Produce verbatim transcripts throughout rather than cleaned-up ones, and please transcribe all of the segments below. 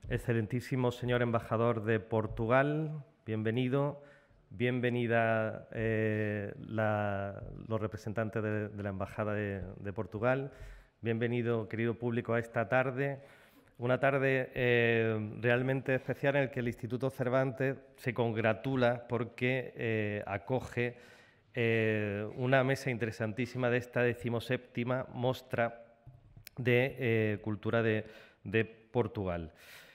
Excelentísimo señor embajador de Portugal, bienvenido. Bienvenida eh, la, los representantes de, de la Embajada de, de Portugal. Bienvenido, querido público, a esta tarde. Una tarde eh, realmente especial en la que el Instituto Cervantes se congratula porque eh, acoge eh, una mesa interesantísima de esta decimoséptima Mostra de eh, Cultura de, de Portugal.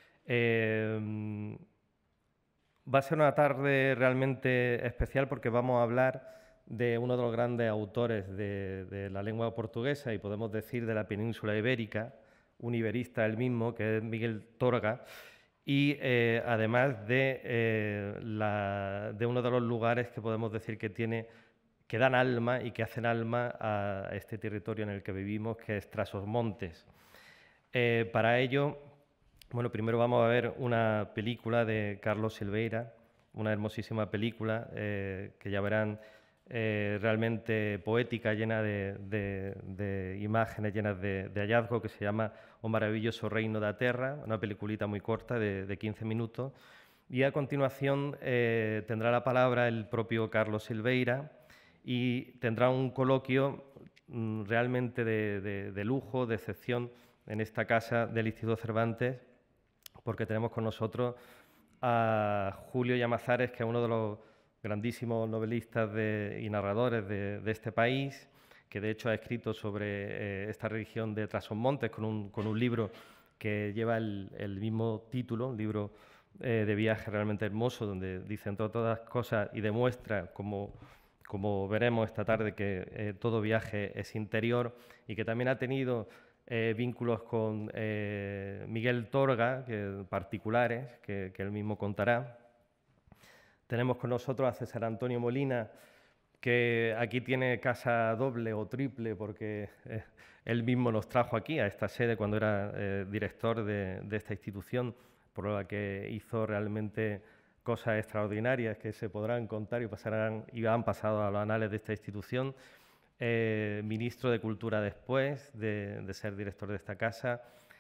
Eh, va a ser una tarde realmente especial porque vamos a hablar de uno de los grandes autores de, de la lengua portuguesa y podemos decir de la península ibérica, un iberista él mismo, que es Miguel Torga, y eh, además de, eh, la, de uno de los lugares que podemos decir que tiene, que dan alma y que hacen alma a este territorio en el que vivimos, que es Trás-os-Montes. Eh, para ello, bueno, primero vamos a ver una película de Carlos Silveira, una hermosísima película eh, que ya verán eh, realmente poética, llena de, de, de imágenes, llenas de, de hallazgo, que se llama O maravilloso reino da terra, una peliculita muy corta de, de quince minutos. Y a continuación eh, tendrá la palabra el propio Carlos Silveira y tendrá un coloquio mm, realmente de, de, de lujo, de excepción, en esta casa del Instituto Cervantes, porque tenemos con nosotros a Julio Llamazares, que es uno de los grandísimos novelistas de, y narradores de, de este país, que de hecho ha escrito sobre eh, esta región de Trás-os-Montes con un, con un libro que lleva el, el mismo título, un libro eh, de viaje realmente hermoso, donde dice entre otras cosas y demuestra, como, como veremos esta tarde, que eh, todo viaje es interior y que también ha tenido Eh, vínculos con eh, Miguel Torga, que, particulares, que, que él mismo contará. Tenemos con nosotros a César Antonio Molina, que aquí tiene casa doble o triple, porque eh, él mismo nos trajo aquí, a esta sede, cuando era eh, director de, de esta institución, por la que hizo realmente cosas extraordinarias que se podrán contar y, pasarán, y han pasado a los anales de esta institución. Eh, ministro de Cultura después de, de ser director de esta casa,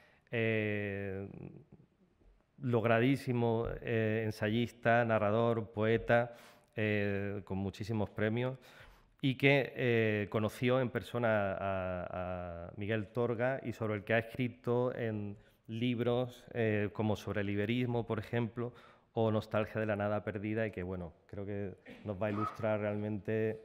eh, logradísimo eh, ensayista, narrador, poeta, eh, con muchísimos premios, y que eh, conoció en persona a, a Miguel Torga y sobre el que ha escrito en libros eh, como sobre el iberismo, por ejemplo, o Nostalgia de la nada perdida, y que, bueno, creo que nos va a ilustrar realmente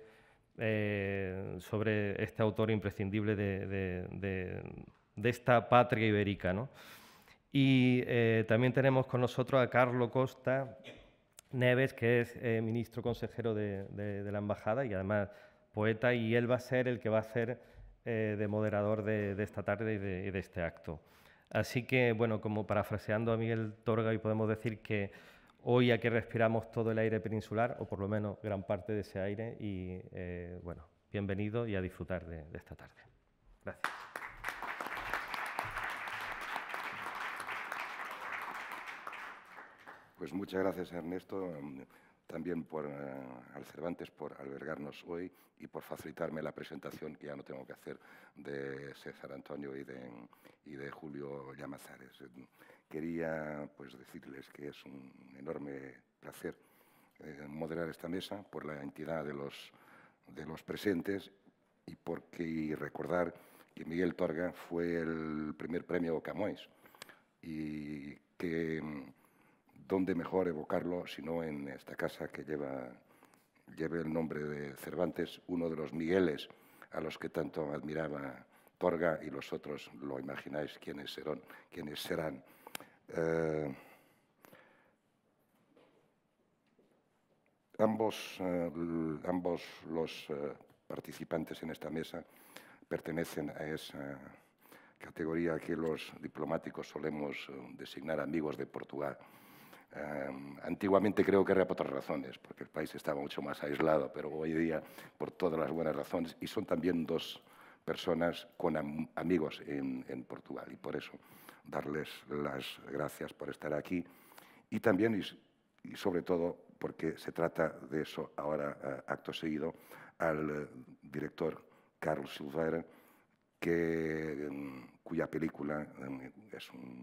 Eh, sobre este autor imprescindible de, de, de, de esta patria ibérica, ¿no? Y eh, también tenemos con nosotros a Carlos Costa Neves, que es eh, ministro consejero de, de, de la Embajada y además poeta, y él va a ser el que va a ser eh, de moderador de, de esta tarde y de, y de este acto. Así que, bueno, como parafraseando a Miguel Torga, hoy podemos decir que hoy aquí respiramos todo el aire peninsular, o por lo menos gran parte de ese aire, y eh, bueno, bienvenido y a disfrutar de, de esta tarde. Gracias. Pues muchas gracias, Ernesto, también por, uh, al Cervantes por albergarnos hoy y por facilitarme la presentación que ya no tengo que hacer de César Antonio y de, y de Julio Llamazares. Quería pues, decirles que es un enorme placer eh, moderar esta mesa por la entidad de los, de los presentes y, porque, y recordar que Miguel Torga fue el primer premio Camões y que dónde mejor evocarlo sino en esta casa que lleva, lleva el nombre de Cervantes, uno de los Migueles a los que tanto admiraba Torga, y los otros lo imagináis quiénes serán. Quiénes serán. Eh, ambos, eh, ambos los eh, participantes en esta mesa pertenecen a esa categoría que los diplomáticos solemos eh, designar amigos de Portugal. Um, antiguamente creo que era por otras razones, porque el país estaba mucho más aislado, pero hoy día por todas las buenas razones, y son también dos personas con am amigos en, en Portugal, y por eso darles las gracias por estar aquí, y también, y, y sobre todo, porque se trata de eso ahora, uh, acto seguido, al uh, director Carlos Silveira, que, um, cuya película um, es un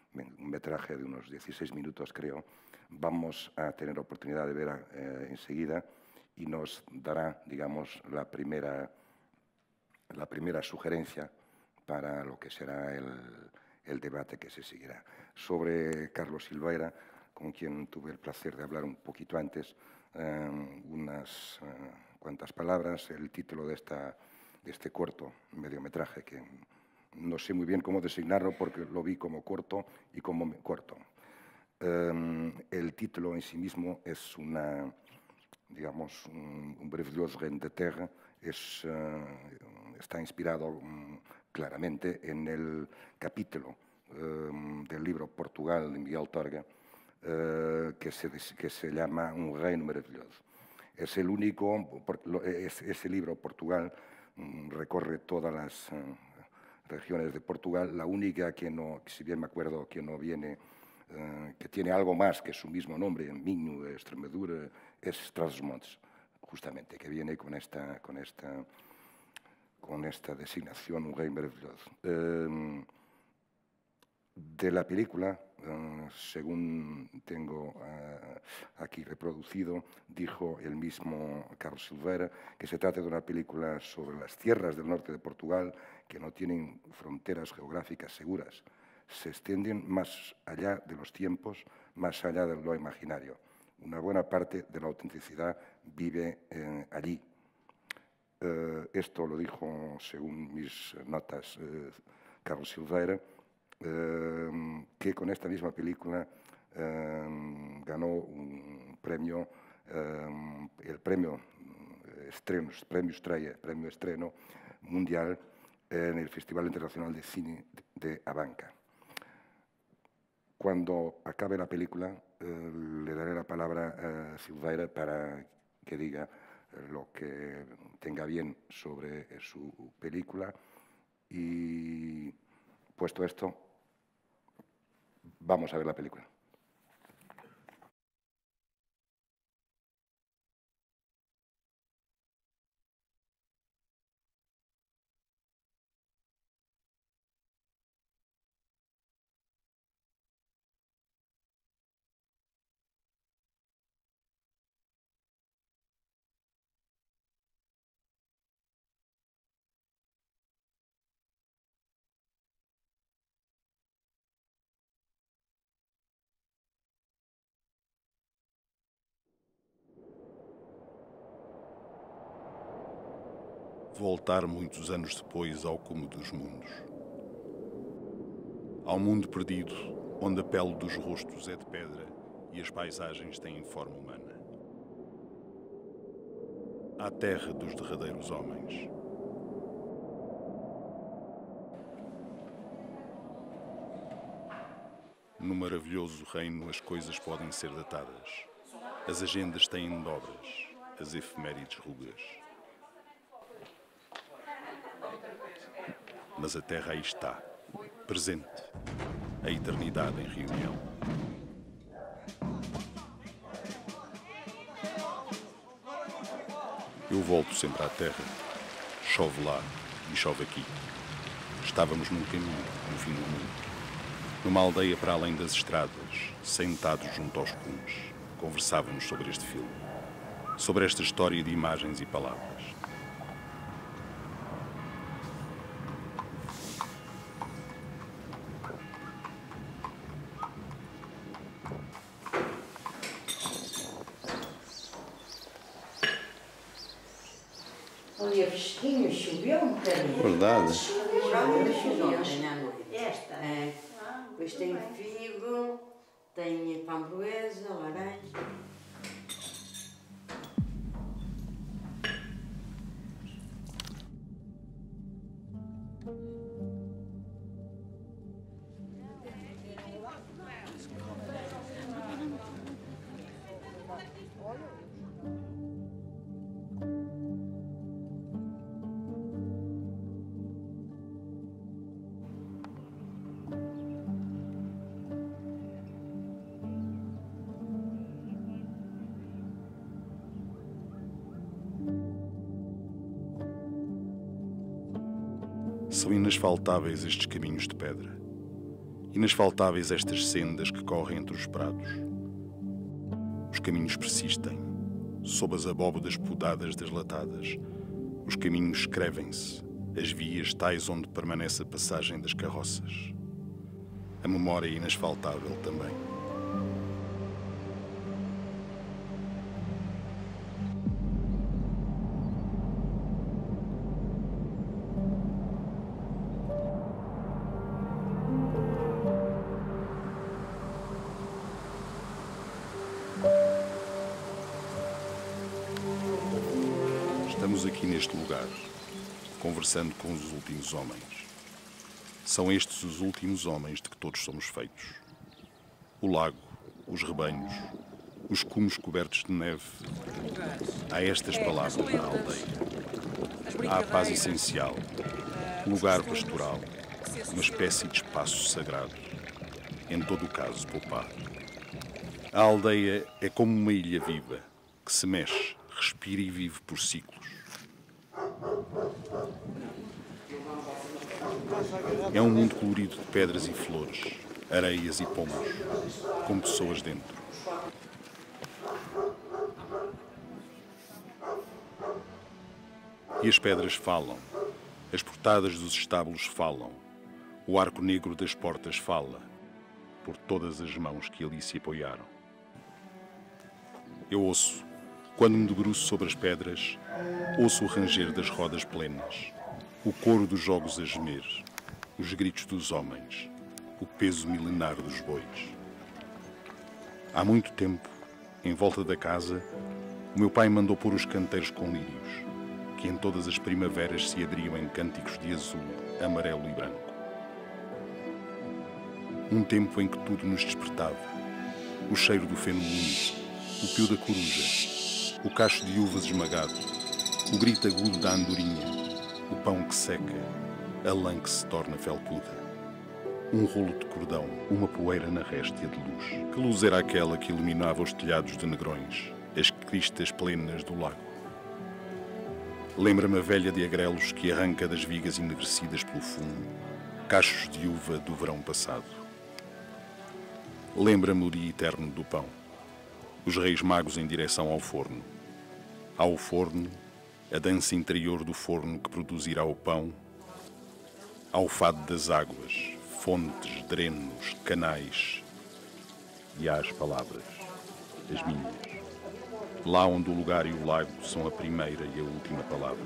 un metraje de unos dieciséis minutos, creo, vamos a tener oportunidad de ver eh, enseguida y nos dará, digamos, la primera, la primera sugerencia para lo que será el, el debate que se seguirá. Sobre Carlos Silveira, con quien tuve el placer de hablar un poquito antes, eh, unas eh, cuantas palabras, el título de, esta, de este corto mediometraje, que no sé muy bien cómo designarlo porque lo vi como corto y como corto. Eh, el título en sí mismo es una, digamos, un, un breviós reine de terre, es, uh, está inspirado um, claramente en el capítulo um, del libro Portugal de Miguel Torga, uh, que, se, que se llama Un reino maravilloso. Es el único, es, ese libro, Portugal, um, recorre todas las uh, regiones de Portugal, la única que no, si bien me acuerdo, que no viene, uh, que tiene algo más que su mismo nombre, en Minho, Extremadura, es Trás-os-Montes, justamente, que viene con esta, con esta, con esta designación, Un rey maravilloso. Eh, de la película, eh, según tengo eh, aquí reproducido, dijo el mismo Carlos Silveira que se trata de una película sobre las tierras del norte de Portugal que no tienen fronteras geográficas seguras, se extienden más allá de los tiempos, más allá de lo imaginario. Una buena parte de la autenticidad vive eh, allí. Eh, esto lo dijo, según mis notas, eh, Carlos Silveira, eh, que con esta misma película eh, ganó un premio, eh, el premio estreno, premio estrella, premio estreno mundial en el Festival Internacional de Cine de Abanca. Cuando acabe la película, eh, le daré la palabra a Silveira para que diga lo que tenga bien sobre su película y, puesto esto, vamos a ver la película. Voltar muitos anos depois ao cume dos mundos. Ao mundo perdido, onde a pele dos rostos é de pedra e as paisagens têm forma humana. À terra dos derradeiros homens. No maravilhoso reino as coisas podem ser datadas. As agendas têm dobras, as efemérides rugas. Mas a terra aí está, presente, a eternidade em reunião. Eu volto sempre à terra, chove lá e chove aqui. Estávamos num caminho, no fim do mundo, numa aldeia para além das estradas, sentados junto aos cumes, conversávamos sobre este filme, sobre esta história de imagens e palavras. Ali a fresquinho, choveu um bocadinho. Verdade. Choveu, choveu ontem à noite. Esta? É. Depois tem figo, tem framboesa, laranja. São inasfaltáveis estes caminhos de pedra. Inasfaltáveis estas sendas que correm entre os prados. Os caminhos persistem, sob as abóbodas podadas deslatadas. Os caminhos escrevem-se, as vias tais onde permanece a passagem das carroças. A memória é inasfaltável também. Estamos aqui neste lugar, conversando com os últimos homens. São estes os últimos homens de que todos somos feitos. O lago, os rebanhos, os cumes cobertos de neve. Há estas palavras na aldeia. Há a paz essencial, lugar pastoral, uma espécie de espaço sagrado, em todo o caso poupado. A aldeia é como uma ilha viva, que se mexe, respira e vive por ciclos. É um mundo colorido de pedras e flores, areias e pomos, com pessoas dentro. E as pedras falam, as portadas dos estábulos falam, o arco negro das portas fala, por todas as mãos que ali se apoiaram. Eu ouço, quando me debruço sobre as pedras, ouço o ranger das rodas plenas, o coro dos jogos a gemer, os gritos dos homens, o peso milenar dos bois. Há muito tempo, em volta da casa, o meu pai mandou pôr os canteiros com lírios, que em todas as primaveras se abriam em cânticos de azul, amarelo e branco. Um tempo em que tudo nos despertava, o cheiro do feno úmido, o pio da coruja, o cacho de uvas esmagado, o grito agudo da andorinha, o pão que seca, a lã que se torna felpuda. Um rolo de cordão, uma poeira na réstia de luz. Que luz era aquela que iluminava os telhados de negrões, as cristas plenas do lago? Lembra-me a velha de agrelos que arranca das vigas enegrecidas pelo fumo, cachos de uva do verão passado. Lembra-me o dia eterno do pão, os reis magos em direção ao forno. Ao forno, a dança interior do forno que produzirá o pão, ao fado das águas, fontes, drenos, canais, e às palavras, as minhas, lá onde o lugar e o lago são a primeira e a última palavra.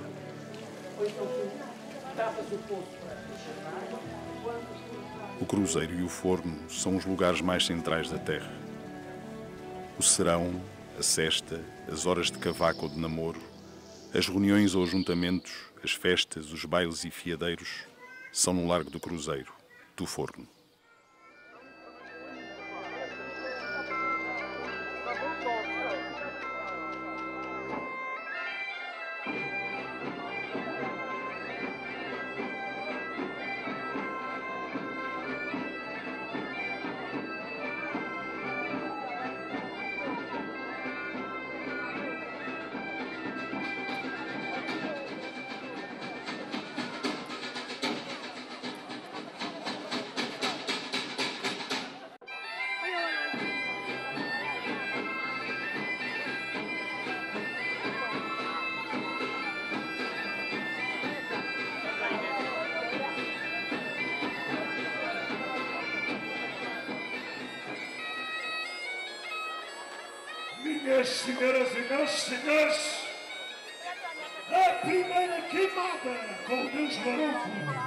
O cruzeiro e o forno são os lugares mais centrais da terra. O serão, a sesta, as horas de cavaco ou de namoro, as reuniões ou ajuntamentos, as festas, os bailes e fiadeiros são no largo do cruzeiro, do forno. Minhas senhoras e meus senhores, a primeira queimada com o Deus Baruco.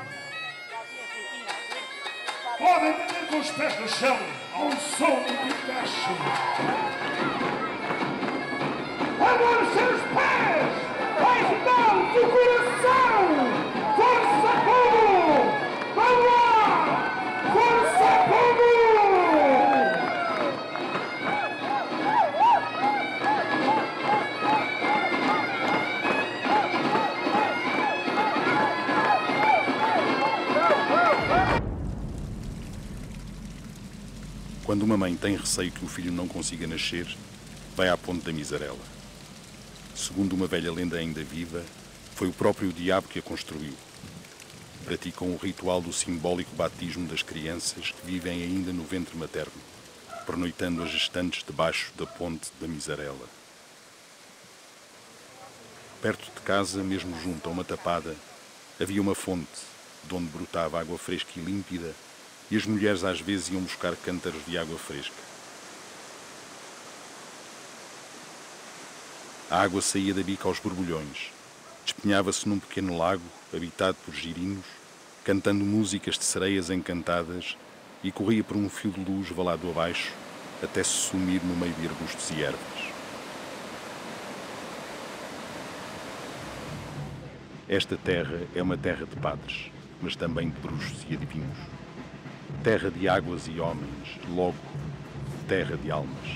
Podem bater com os pés no chão ao som do picacho. Agora seus pés, as mãos, o coração, força povo! Vamos lá! Força povo! Quando uma mãe tem receio que o filho não consiga nascer, vai à ponte da Miserela. Segundo uma velha lenda ainda viva, foi o próprio diabo que a construiu. praticam o ritual do simbólico batismo das crianças que vivem ainda no ventre materno, pernoitando as gestantes debaixo da ponte da Miserela. Perto de casa, mesmo junto a uma tapada, havia uma fonte, de onde brotava água fresca e límpida, e as mulheres às vezes iam buscar cântaros de água fresca. A água saía da bica aos borbulhões, despenhava-se num pequeno lago habitado por girinos, cantando músicas de sereias encantadas, e corria por um fio de luz valado abaixo, até se sumir no meio de arbustos e ervas. Esta terra é uma terra de padres, mas também de bruxos e adivinhos. Terra de águas e homens, logo, terra de almas.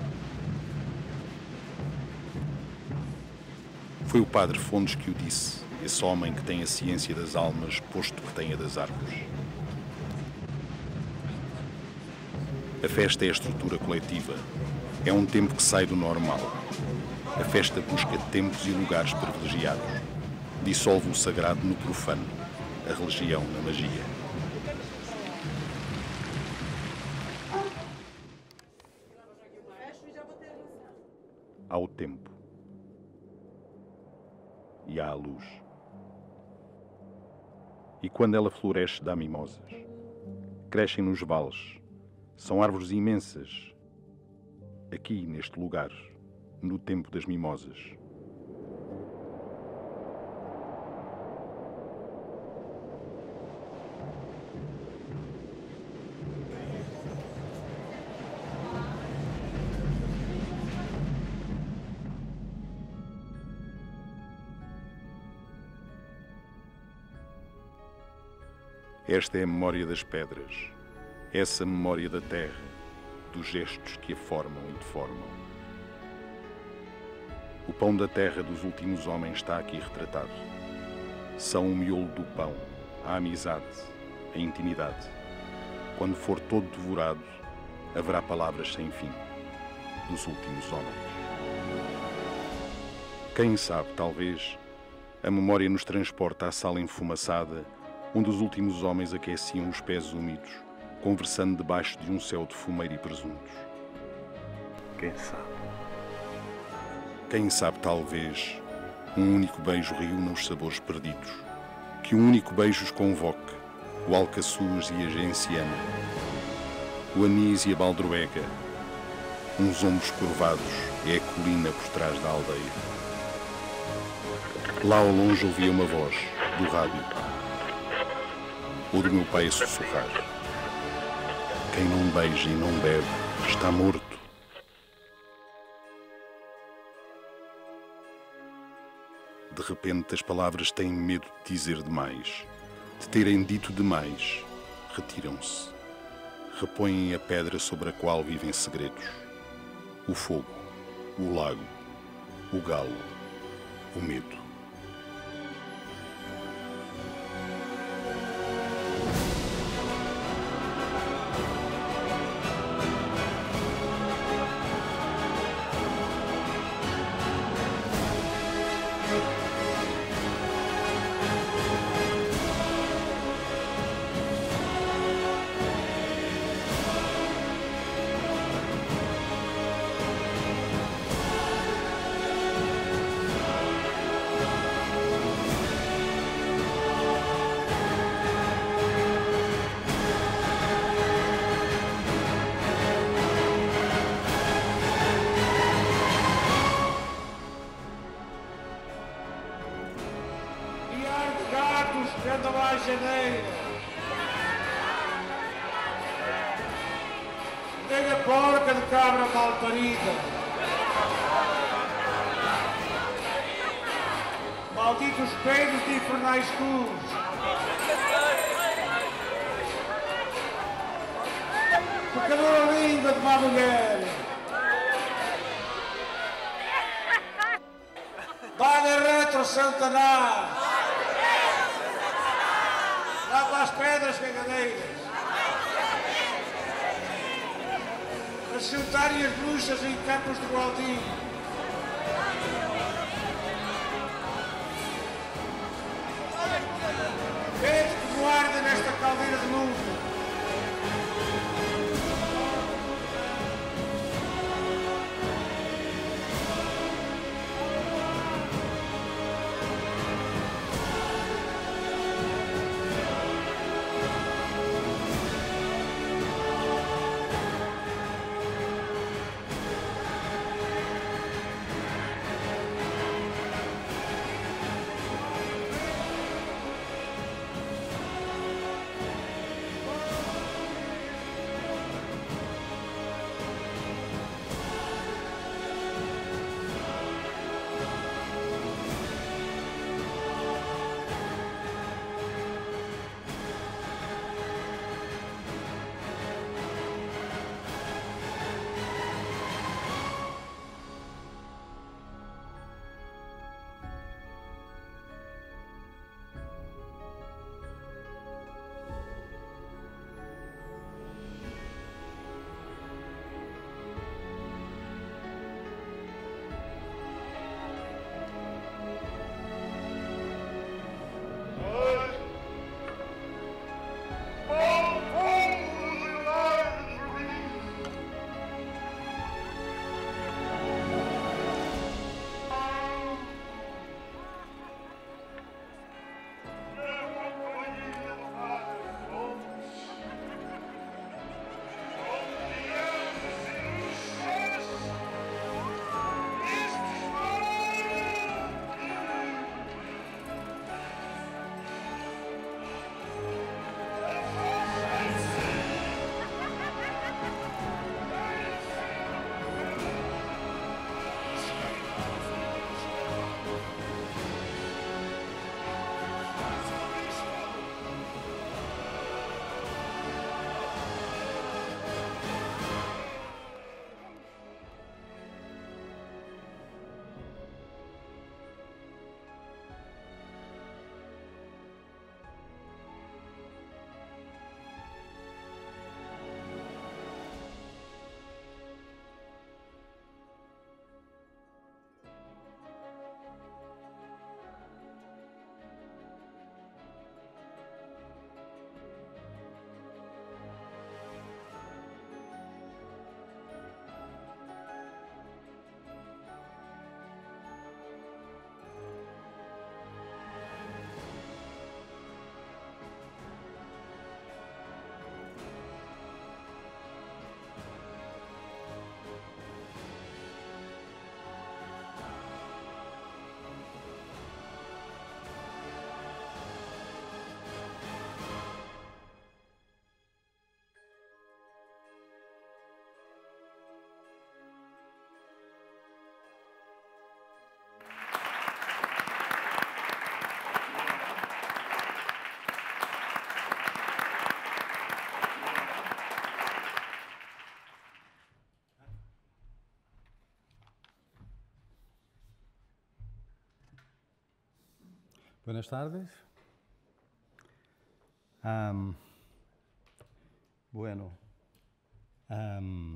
Foi o padre Fontes que o disse, esse homem que tem a ciência das almas, posto que tem a das árvores. A festa é a estrutura coletiva. É um tempo que sai do normal. A festa busca tempos e lugares privilegiados. Dissolve o sagrado no profano, a religião na magia. Há o tempo. E há a luz. E quando ela floresce, dá mimosas. Crescem nos vales. São árvores imensas. Aqui, neste lugar, no tempo das mimosas. Esta é a memória das pedras, essa memória da terra, dos gestos que a formam e deformam. O pão da terra dos últimos homens está aqui retratado. São o miolo do pão, a amizade, a intimidade. Quando for todo devorado, haverá palavras sem fim, dos últimos homens. Quem sabe, talvez, a memória nos transporta à sala enfumaçada, onde os últimos homens aqueciam os pés úmidos, conversando debaixo de um céu de fumeiro e presuntos. Quem sabe? Quem sabe, talvez, um único beijo reúna os sabores perdidos, que um único beijo os convoque, o alcaçuz e a genciana, o anis e a baldroega, uns ombros curvados é a colina por trás da aldeia. Lá ao longe ouvia uma voz, do rádio, ou do meu pai a sussurrar. Quem não beija e não bebe está morto. De repente as palavras têm medo de dizer demais, de terem dito demais. Retiram-se. Repõem a pedra sobre a qual vivem segredos. O fogo, o lago, o galo, o medo. Anda lá a janeira. Nega porca de cabra mal parida. Malditos peidos de infernais cruz. Pecadora linda de má mulher. Vai retro Santanás. Lá para as pedras cagadeiras. A chutarem as bruxas em campos de Gualdinho. Vês Buenas tardes. Um, bueno, um,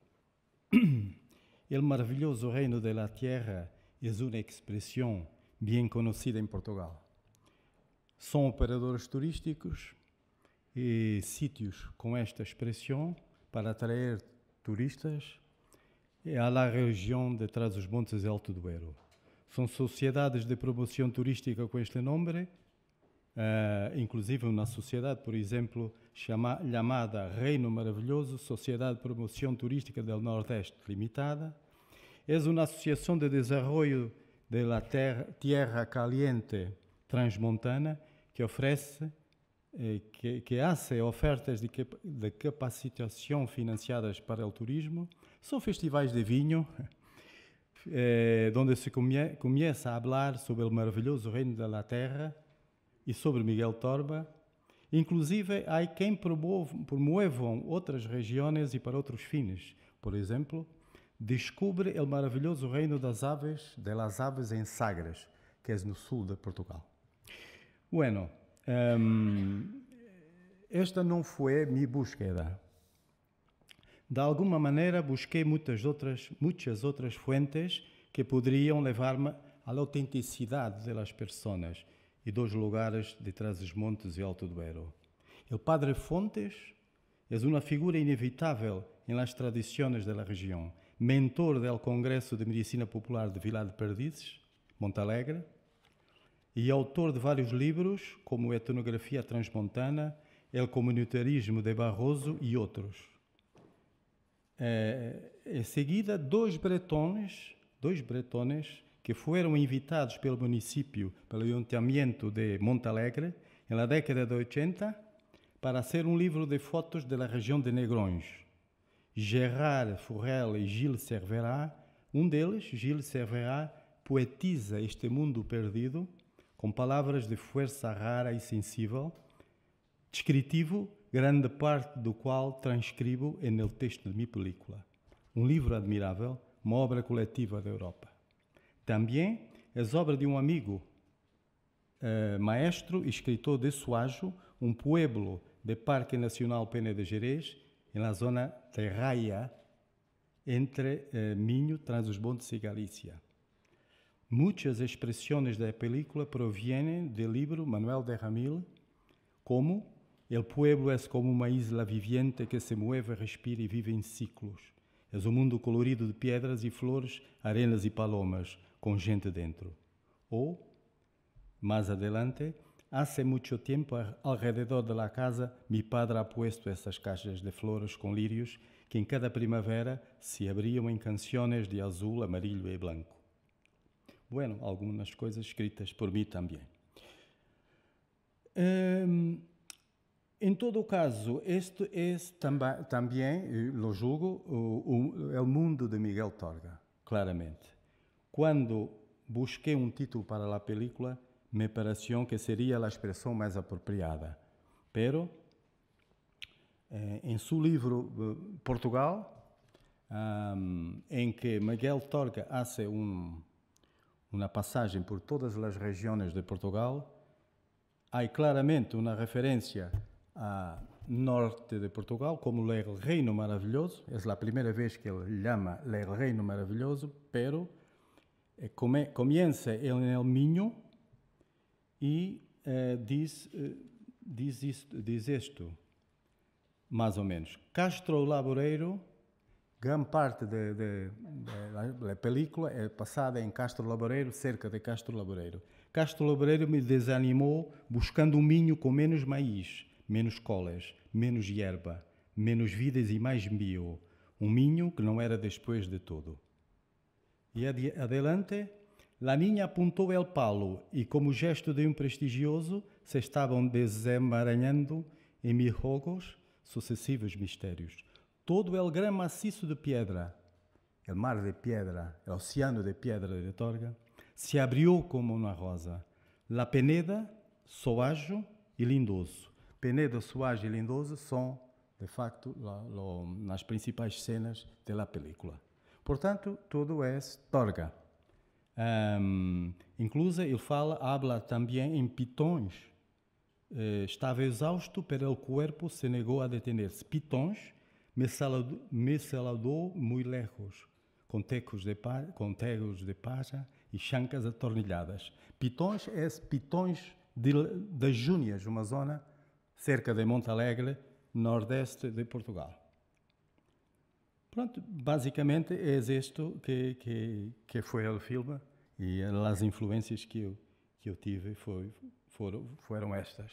el maravilloso reino de la tierra es una expresión bien conocida en Portugal. São operadores turísticos e sítios com esta expressão para atrair turistas à la região de Trás-os-Montes e Alto Douro. São sociedades de promoção turística com este nome, uh, inclusive uma sociedade, por exemplo, chama, chamada Reino Maravilhoso, Sociedade de Promoção Turística do Nordeste Limitada. É uma associação de desenvolvimento de la terra, Tierra Caliente Transmontana que oferece, eh, que, que hace ofertas de, cap de capacitação financiadas para o turismo. São festivais de vinho, Eh, onde se come, começa a falar sobre o maravilhoso reino da terra e sobre Miguel Torba. Inclusive, há quem promovam outras regiões e para outros fins. Por exemplo, descobre o maravilhoso reino das aves, de las aves em Sagres, que é no sul de Portugal. Bueno, um, esta não foi minha búsqueda. De alguma maneira, busquei muitas outras, muitas outras fontes que poderiam levar-me à autenticidade das pessoas e dos lugares de Trás-os-Montes e Alto Douro. O Padre Fontes é uma figura inevitável em las tradições da região, mentor do Congresso de Medicina Popular de Vilar de Perdizes, Montalegre, e autor de vários livros, como Etnografia Transmontana, El Comunitarismo de Barroso e outros. É, em seguida, dois bretones, dois bretones que foram invitados pelo município, pelo Ayuntamiento de Montalegre, na década de oitenta, para ser um livro de fotos da região de Negrões. Gerard Forel e Gilles Cervera, um deles, Gilles Cervera, poetiza este mundo perdido com palavras de força rara e sensível, descritivo, grande parte do qual transcrevo no texto de minha película. Um livro admirável, uma obra coletiva da Europa. Também é obra de um amigo, eh, maestro e escritor de Soajo, um pueblo do Parque Nacional Pena de Gerês, na zona de Raia, entre eh, Minho, Trás-os-Montes e Galícia. Muitas expressões da película provêm do livro Manuel de Ramil, como El pueblo es como uma isla viviente que se mueve, respira e vive em ciclos. É um mundo colorido de pedras e flores, arenas e palomas, com gente dentro. Ou, mais adelante, hace mucho tiempo, alrededor de la casa, mi padre ha puesto essas caixas de flores com lírios que em cada primavera se abriam em canções de azul, amarillo e branco. Bueno, algumas coisas escritas por mim também. Um, Em todo o caso, este é também, também lo julgo, o, o, o mundo de Miguel Torga, claramente. Quando busquei um título para a película, me pareceu que seria a expressão mais apropriada. Pero, eh, em seu livro Portugal, um, em que Miguel Torga hace um, uma passagem por todas as regiões de Portugal, há claramente uma referência a norte de Portugal como o Reino Maravilhoso. É a primeira vez que ele chama o Reino Maravilhoso, pero come, comienza en el Minho e eh, diz, eh, diz, isto, diz isto, mais ou menos. Castro Laboreiro, grande parte da película é passada em Castro Laboreiro, cerca de Castro Laboreiro. Castro Laboreiro me desanimou buscando um Minho com menos maíz, menos colas, menos hierba, menos vidas e mais bio. Um Minho que não era depois de tudo. E adelante, la niña apontou el palo e, como gesto de um prestigioso, se estavam desemaranhando em mil jogos sucessivos mistérios. Todo el gran maciço de piedra, el mar de piedra, el oceano de piedra de Torga, se abriu como uma rosa. La Peneda, Soajo e Lindoso. Peneda, Soajo e Lindoso são, de facto, lo, lo, nas principais cenas da película. Portanto, tudo é Torga. Um, incluso ele fala, habla também em pitões. Uh, estava exausto, pero el cuerpo se negó a detenerse. Pitões me saludó, me saludó muy lejos, com tecos de, pa, com tegos de paja e chancas atornilhadas. Pitões é Pitões de, das Júnias, uma zona cerca de Montalegre, nordeste de Portugal. Pronto, basicamente é isto que, que, que foi o filme e as influências que eu, que eu tive foi, foram, foram estas.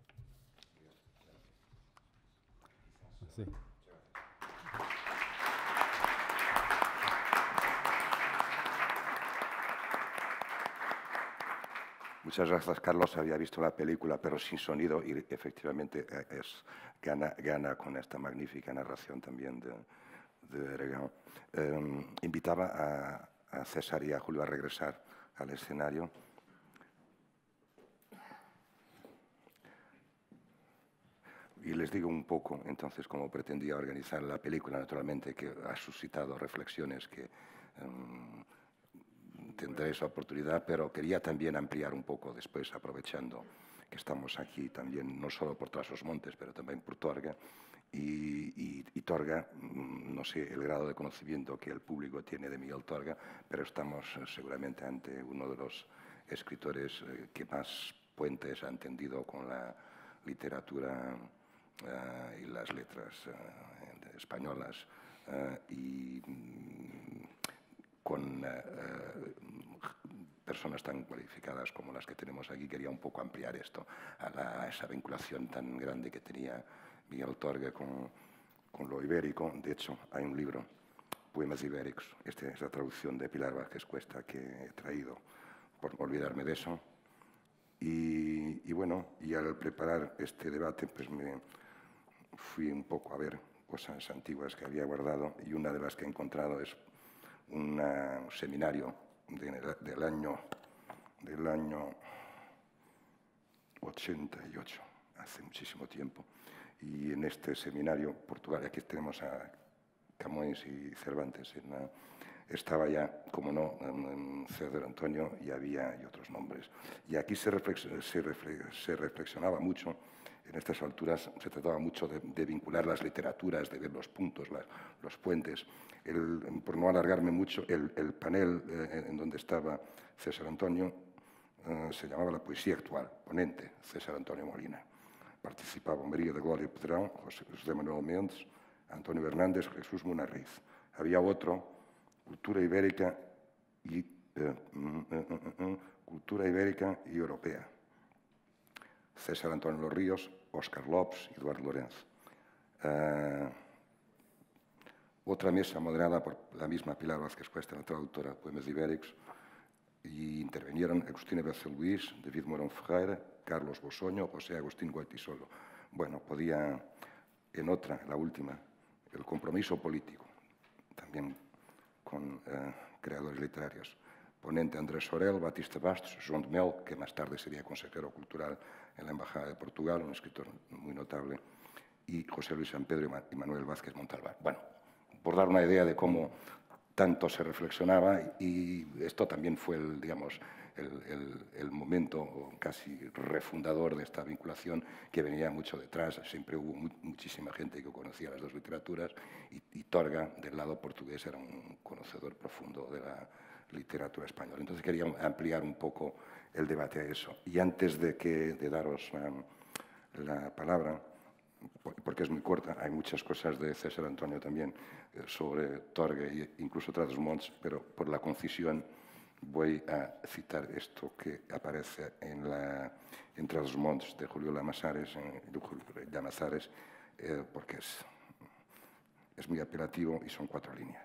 Sim. Muchas gracias, Carlos. Había visto la película, pero sin sonido, y efectivamente es, gana, gana con esta magnífica narración también de, de Regan. Eh, invitaba a, a César y a Julio a regresar al escenario. Y les digo un poco, entonces, cómo pretendía organizar la película, naturalmente, que ha suscitado reflexiones que um, tendré esa oportunidad, pero quería también ampliar un poco después, aprovechando que estamos aquí también, no solo por Trás-os-Montes, pero también por Torga. Y, y, y Torga, no sé el grado de conocimiento que el público tiene de Miguel Torga, pero estamos seguramente ante uno de los escritores que más puentes ha entendido con la literatura uh, y las letras uh, españolas uh, y um, con uh, personas tan cualificadas como las que tenemos aquí. Quería un poco ampliar esto a, la, a esa vinculación tan grande que tenía Miguel Torga con, con lo ibérico. De hecho, hay un libro, Poemas Ibéricos, esta es la traducción de Pilar Vázquez Cuesta que he traído por no olvidarme de eso. Y, y bueno, y al preparar este debate, pues me fui un poco a ver cosas antiguas que había guardado, y una de las que he encontrado es una, un seminario de, del, año, del año ochenta y ocho, hace muchísimo tiempo. Y en este seminario, Portugal, aquí tenemos a Camões y Cervantes, en la, estaba ya, como no, en César Antonio, y había y otros nombres. Y aquí se, reflex, se, reflex, se reflexionaba mucho, en estas alturas se trataba mucho de, de vincular las literaturas, de ver los puntos, las, los puentes. El, por no alargarme mucho, el, el panel eh, en donde estaba César Antonio eh, se llamaba La Poesía Actual, ponente César Antonio Molina. Participaba María de Gloria Pedrón, José, José Manuel Mendes, Antonio Hernández, Jesús Munarriz. Había otro, Cultura Ibérica y, eh, mm, mm, mm, Cultura Ibérica y Europea. César Antonio Los Ríos, Óscar Lopes y Eduardo Lorenz. Uh, otra mesa moderada por la misma Pilar Vázquez Cuesta, la traductora de Poemas Ibéricos, y intervinieron Agustina Beza Luís, David Morón Ferreira, Carlos Bosoño, José Agustín Guaitisolo. Bueno, podía, en otra, la última, el compromiso político, también con eh, creadores literarios. Ponente Andrés Sorel, Batista Bastos, João de Mel, que más tarde sería consejero cultural en la Embajada de Portugal, un escritor muy notable, y José Luis San Pedro y Manuel Vázquez Montalbán. Bueno, por dar una idea de cómo tanto se reflexionaba, y esto también fue el, digamos, el, el, el momento casi refundador de esta vinculación, que venía mucho detrás. Siempre hubo mu muchísima gente que conocía las dos literaturas, y, y Torga, del lado portugués, era un conocedor profundo de la literatura española. Entonces quería ampliar un poco el debate a eso. Y antes de, que, de daros um, la palabra, porque es muy corta, hay muchas cosas de César Antonio también eh, sobre Torga e incluso Trás-os-Montes, pero por la concisión voy a citar esto que aparece en, la, en Trás-os-Montes de Julio Llamazares, de Julio Llamazares eh, porque es, es muy apelativo y son cuatro líneas.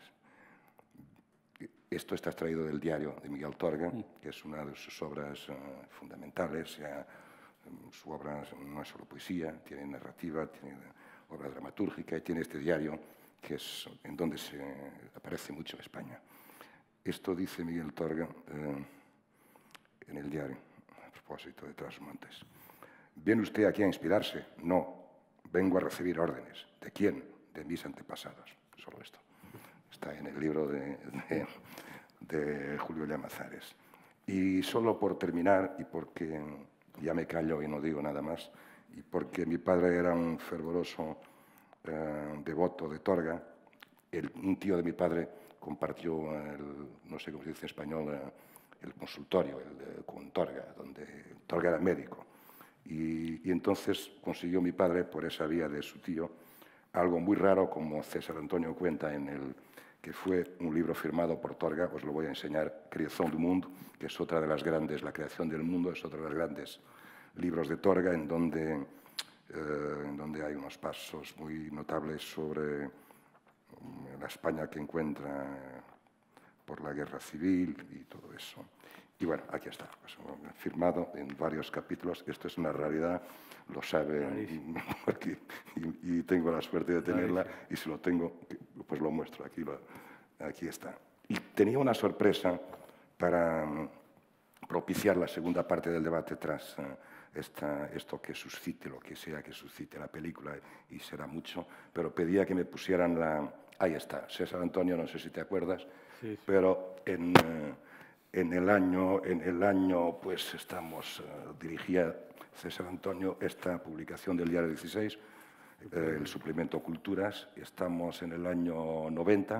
Esto está extraído del diario de Miguel Torga, que es una de sus obras uh, fundamentales. Ya, um, su obra no es solo poesía, tiene narrativa, tiene obra dramatúrgica y tiene este diario que es en donde se aparece mucho España. Esto dice Miguel Torga uh, en el diario, a propósito de Trás-os-Montes. ¿Viene usted aquí a inspirarse? No, vengo a recibir órdenes. ¿De quién? De mis antepasados. Solo esto. Está en el libro de, de, de Julio Llamazares. Y solo por terminar, y porque ya me callo y no digo nada más, y porque mi padre era un fervoroso eh, devoto de Torga, el, un tío de mi padre compartió, el, no sé cómo se dice en español, eh, el consultorio el, con Torga, donde Torga era médico. Y, y entonces consiguió mi padre, por esa vía de su tío, algo muy raro, como César Antonio cuenta en el que fue un libro firmado por Torga, os lo voy a enseñar, Creación du Mundo, que es otra de las grandes, la creación del mundo, es otro de los grandes libros de Torga, en donde, eh, en donde hay unos pasos muy notables sobre la España que encuentra por la guerra civil y todo eso. Y bueno, aquí está, pues, firmado en varios capítulos. Esto es una realidad, lo sabe, porque, y, y tengo la suerte de tenerla, y si lo tengo, pues lo muestro, aquí, lo, aquí está. Y tenía una sorpresa para um, propiciar la segunda parte del debate tras uh, esta, esto que suscite, lo que sea que suscite la película, y será mucho, pero pedía que me pusieran la... Ahí está, César Antonio, no sé si te acuerdas, sí, sí. Pero en... Uh, En el año, en el año pues estamos, uh, dirigía César Antonio esta publicación del diario dieciséis, eh, el suplemento Culturas, estamos en el año noventa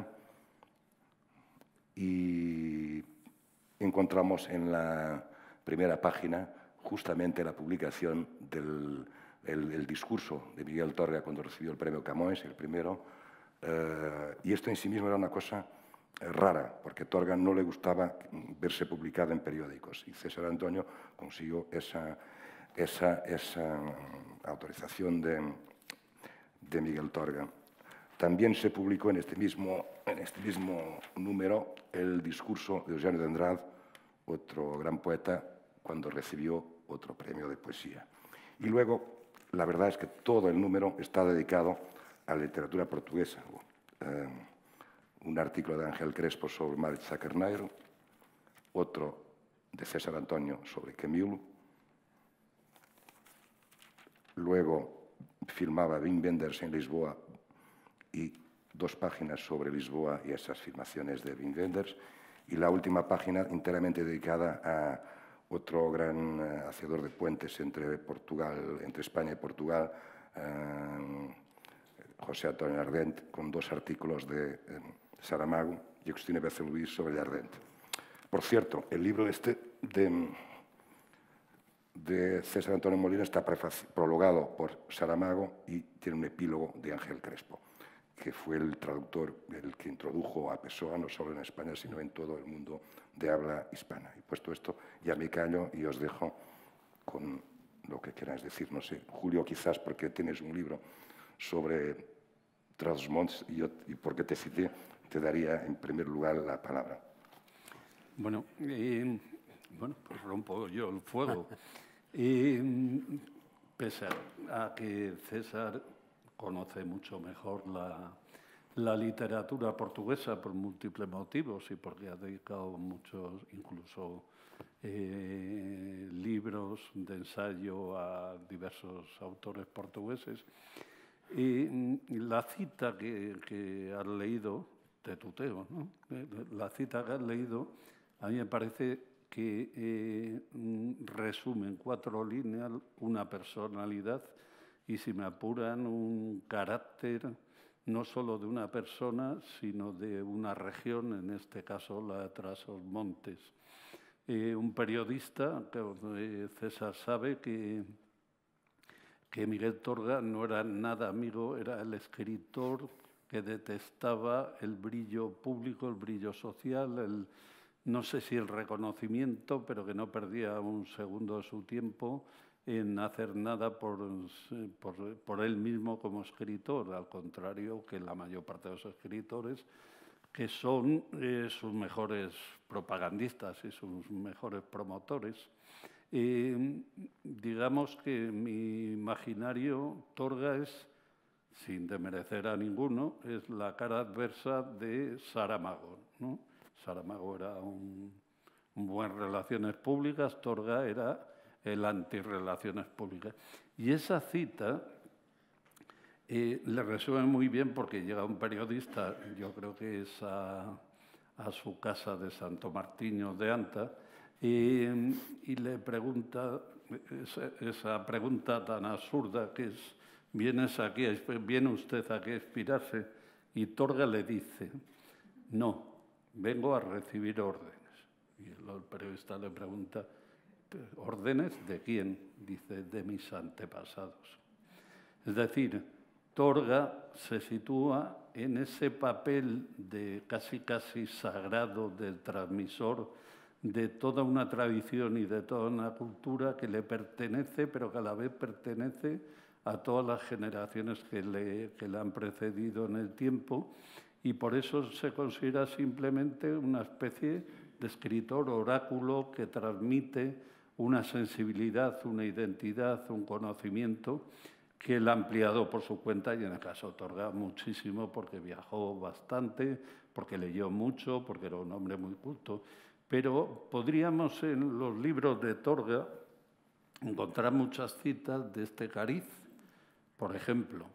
y encontramos en la primera página justamente la publicación del el, el discurso de Miguel Torga cuando recibió el premio Camões, el primero, eh, y esto en sí mismo era una cosa rara, porque a Torga no le gustaba verse publicada en periódicos, y César Antonio consiguió esa, esa, esa autorización de, de Miguel Torga. También se publicó en este, mismo, en este mismo número el discurso de Eugenio de Andrade, otro gran poeta, cuando recibió otro premio de poesía. Y luego, la verdad es que todo el número está dedicado a la literatura portuguesa. Eh, un artículo de Ángel Crespo sobre Maritza Carneiro, otro de César Antonio sobre Camilo, luego filmaba Wim Wenders en Lisboa y dos páginas sobre Lisboa y esas filmaciones de Wim Wenders, y la última página enteramente dedicada a otro gran uh, hacedor de puentes entre Portugal, entre España y Portugal, uh, José Antonio Ardent, con dos artículos de uh, Saramago y Agustina Beza-Luís sobre Ardent. Por cierto, el libro este de, de César Antonio Molina está prologado por Saramago y tiene un epílogo de Ángel Crespo, que fue el traductor, el que introdujo a Pessoa no solo en España, sino en todo el mundo de habla hispana. Y puesto esto, ya me callo y os dejo con lo que queráis decir. No sé, Julio, quizás porque tienes un libro sobre Trás-os-Montes y, yo, y porque te cité, te daría en primer lugar la palabra. Bueno, eh, bueno pues rompo yo el fuego. eh, pese a que César conoce mucho mejor la, la literatura portuguesa por múltiples motivos y porque ha dedicado muchos, incluso eh, libros de ensayo a diversos autores portugueses. Y la cita que, que has leído, te tuteo, ¿no? La cita que has leído, a mí me parece que eh, resume en cuatro líneas una personalidad y, si me apuran, un carácter no solo de una persona, sino de una región, en este caso la de Trás-os-Montes. Eh, un periodista, que eh, César sabe que, que Miguel Torga no era nada amigo, era el escritor que detestaba el brillo público, el brillo social, el, no sé si el reconocimiento, pero que no perdía un segundo de su tiempo en hacer nada por, por, por él mismo como escritor, al contrario que la mayor parte de los escritores, que son eh, sus mejores propagandistas y sus mejores promotores. Eh, digamos que mi imaginario, Torga es, sin desmerecer a ninguno, es la cara adversa de Saramago, ¿no? Saramago era un, un buen relaciones públicas, Torga era el antirrelaciones públicas. Y esa cita eh, le resume muy bien porque llega un periodista, yo creo que es a, a su casa de Santo Martiño de Anta y, y le pregunta esa, esa pregunta tan absurda que es, ¿vienes aquí, ¿viene usted aquí a inspirarse? Y Torga le dice, no, vengo a recibir órdenes. Y el periodista le pregunta, ¿órdenes de quién? Dice, de mis antepasados. Es decir, Torga se sitúa en ese papel de casi casi sagrado del transmisor de toda una tradición y de toda una cultura que le pertenece, pero que a la vez pertenece a todas las generaciones que le, que le han precedido en el tiempo, y por eso se considera simplemente una especie de escritor oráculo que transmite una sensibilidad, una identidad, un conocimiento que él ha ampliado por su cuenta, y en el caso de Torga muchísimo, porque viajó bastante, porque leyó mucho, porque era un hombre muy culto. Pero podríamos en los libros de Torga encontrar muchas citas de este cariz. Por ejemplo,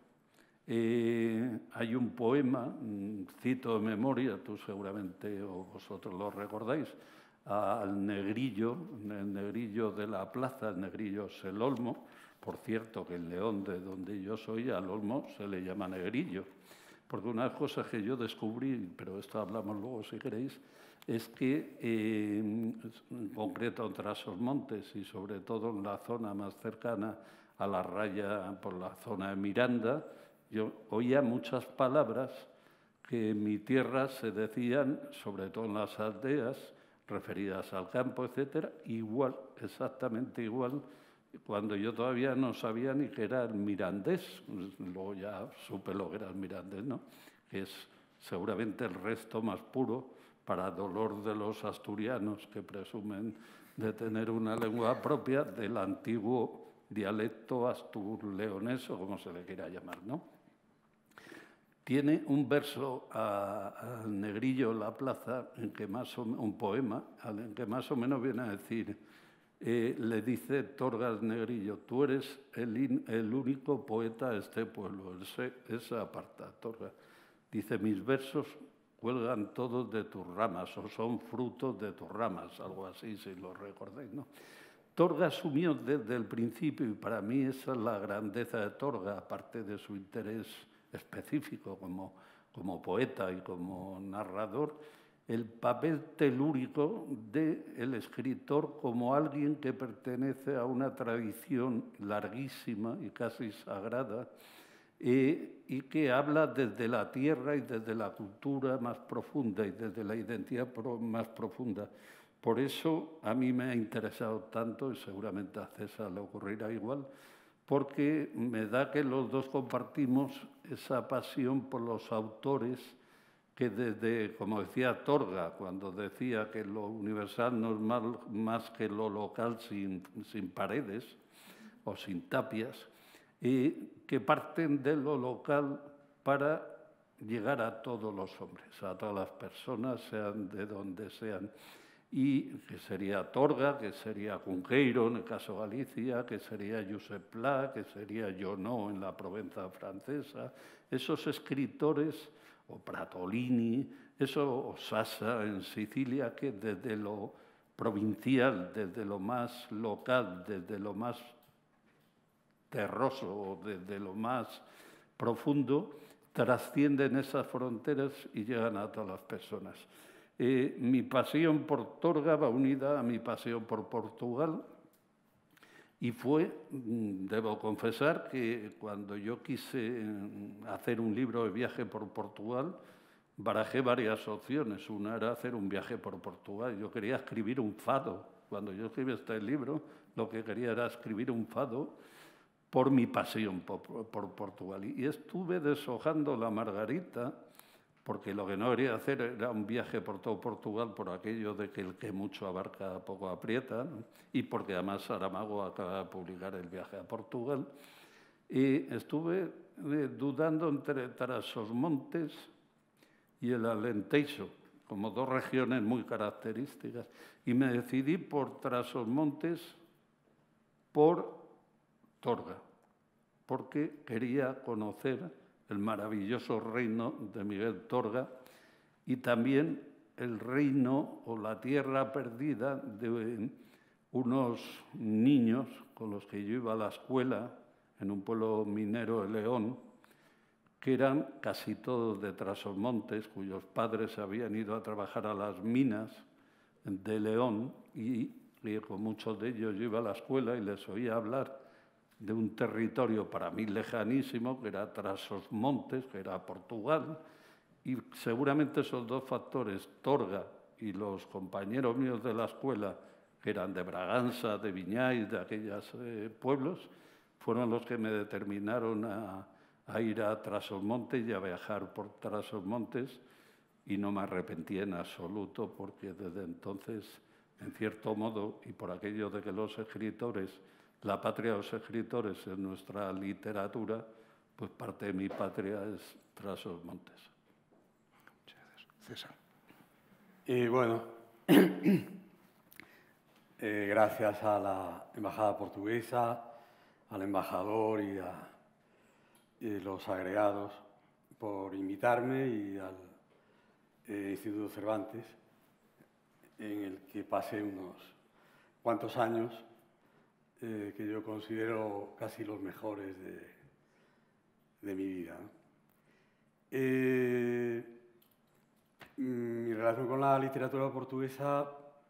eh, hay un poema, cito de memoria, tú seguramente o vosotros lo recordáis, al negrillo, el negrillo de la plaza, el negrillo es el olmo. Por cierto, que en León, de donde yo soy, al olmo se le llama negrillo. Porque una de las cosas que yo descubrí, pero esto hablamos luego si queréis, es que eh, en concreto en Trasosmontes y sobre todo en la zona más cercana a la raya, por la zona de Miranda, yo oía muchas palabras que en mi tierra se decían, sobre todo en las aldeas, referidas al campo, etcétera, igual, exactamente igual, cuando yo todavía no sabía ni que era el mirandés. Luego ya supe lo que era el mirandés, ¿no? Que es seguramente el resto más puro, para dolor de los asturianos que presumen de tener una lengua propia, del antiguo dialecto astur-leonés, o como se le quiera llamar, ¿no? Tiene un verso al negrillo La Plaza, en que más o, un poema, en que más o menos viene a decir, eh, le dice Torga al negrillo, tú eres el, el único poeta de este pueblo, ese, esa aparta, Torga. Dice, mis versos cuelgan todos de tus ramas, o son frutos de tus ramas, algo así, si lo recordáis, ¿no? Torga asumió desde el principio, y para mí esa es la grandeza de Torga, aparte de su interés específico como, como poeta y como narrador, el papel telúrico del escritor como alguien que pertenece a una tradición larguísima y casi sagrada, eh, y que habla desde la tierra y desde la cultura más profunda y desde la identidad pro, más profunda. Por eso a mí me ha interesado tanto, y seguramente a César le ocurrirá igual, porque me da que los dos compartimos esa pasión por los autores que desde, como decía Torga, cuando decía que lo universal no es más, más que lo local sin, sin paredes o sin tapias, y que parten de lo local para llegar a todos los hombres, a todas las personas, sean de donde sean. Y que sería Torga, que sería Cunqueiro en el caso de Galicia, que sería Josep Pla, que sería Jonó en la Provenza francesa, esos escritores, o Pratolini, eso, o Sasa en Sicilia, que desde lo provincial, desde lo más local, desde lo más terroso o desde lo más profundo, trascienden esas fronteras y llegan a todas las personas. Eh, mi pasión por Torga va unida a mi pasión por Portugal, y fue, debo confesar, que cuando yo quise hacer un libro de viaje por Portugal, barajé varias opciones. Una era hacer un viaje por Portugal. Yo quería escribir un fado. Cuando yo escribí este libro, lo que quería era escribir un fado por mi pasión por, por Portugal. Y estuve deshojando la Margarita, porque lo que no quería hacer era un viaje por todo Portugal por aquello de que el que mucho abarca poco aprieta, ¿no? Y porque además Saramago acaba de publicar El viaje a Portugal. Y estuve eh, dudando entre Trasosmontes y el Alentejo, como dos regiones muy características, y me decidí por Trasosmontes, por Torga, porque quería conocer el maravilloso reino de Miguel Torga y también el reino o la tierra perdida de unos niños con los que yo iba a la escuela en un pueblo minero de León, que eran casi todos de Trasosmontes, cuyos padres habían ido a trabajar a las minas de León, y, y con muchos de ellos yo iba a la escuela y les oía hablar de un territorio para mí lejanísimo, que era Trasosmontes, que era Portugal, y seguramente esos dos factores, Torga y los compañeros míos de la escuela, que eran de Braganza, de Viñais, de aquellos eh, pueblos, fueron los que me determinaron a, a ir a Trasosmontes y a viajar por Trasosmontes, y no me arrepentí en absoluto, porque desde entonces, en cierto modo, y por aquello de que los escritores, la patria de los escritores es nuestra literatura, pues parte de mi patria es Trasosmontes. Muchas gracias. César. Y bueno, eh, gracias a la Embajada Portuguesa, al embajador y a y los agregados por invitarme, y al eh, Instituto Cervantes, en el que pasé unos cuantos años eh, que yo considero casi los mejores de, de mi vida, ¿no? Eh, mi relación con la literatura portuguesa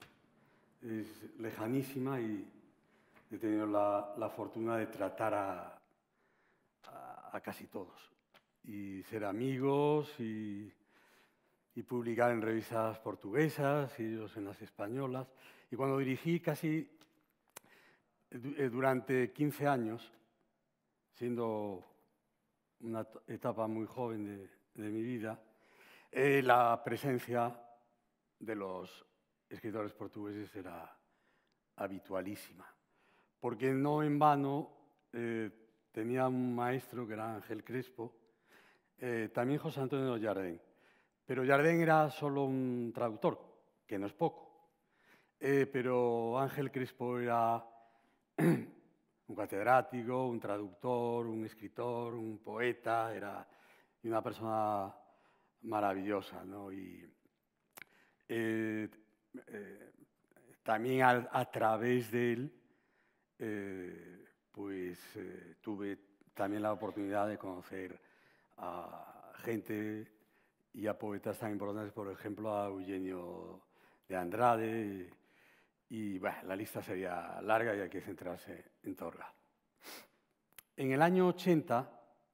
es lejanísima, y he tenido la, la fortuna de tratar a, a, a casi todos, y ser amigos, y, y publicar en revistas portuguesas, y ellos en las españolas. Y cuando dirigí casi eh, durante quince años, siendo una etapa muy joven de, de mi vida, eh, la presencia de los escritores portugueses era habitualísima, porque no en vano eh, tenía un maestro que era Ángel Crespo, eh, también José Antonio Jardén, pero Jardén era solo un traductor, que no es poco, eh, pero Ángel Crespo era un catedrático, un traductor, un escritor, un poeta, era una persona maravillosa, ¿no? Y eh, eh, también a, a través de él, eh, pues eh, tuve también la oportunidad de conocer a gente y a poetas tan importantes, por ejemplo, a Eugenio de Andrade, y bueno, la lista sería larga y hay que centrarse en Torga. En el año ochenta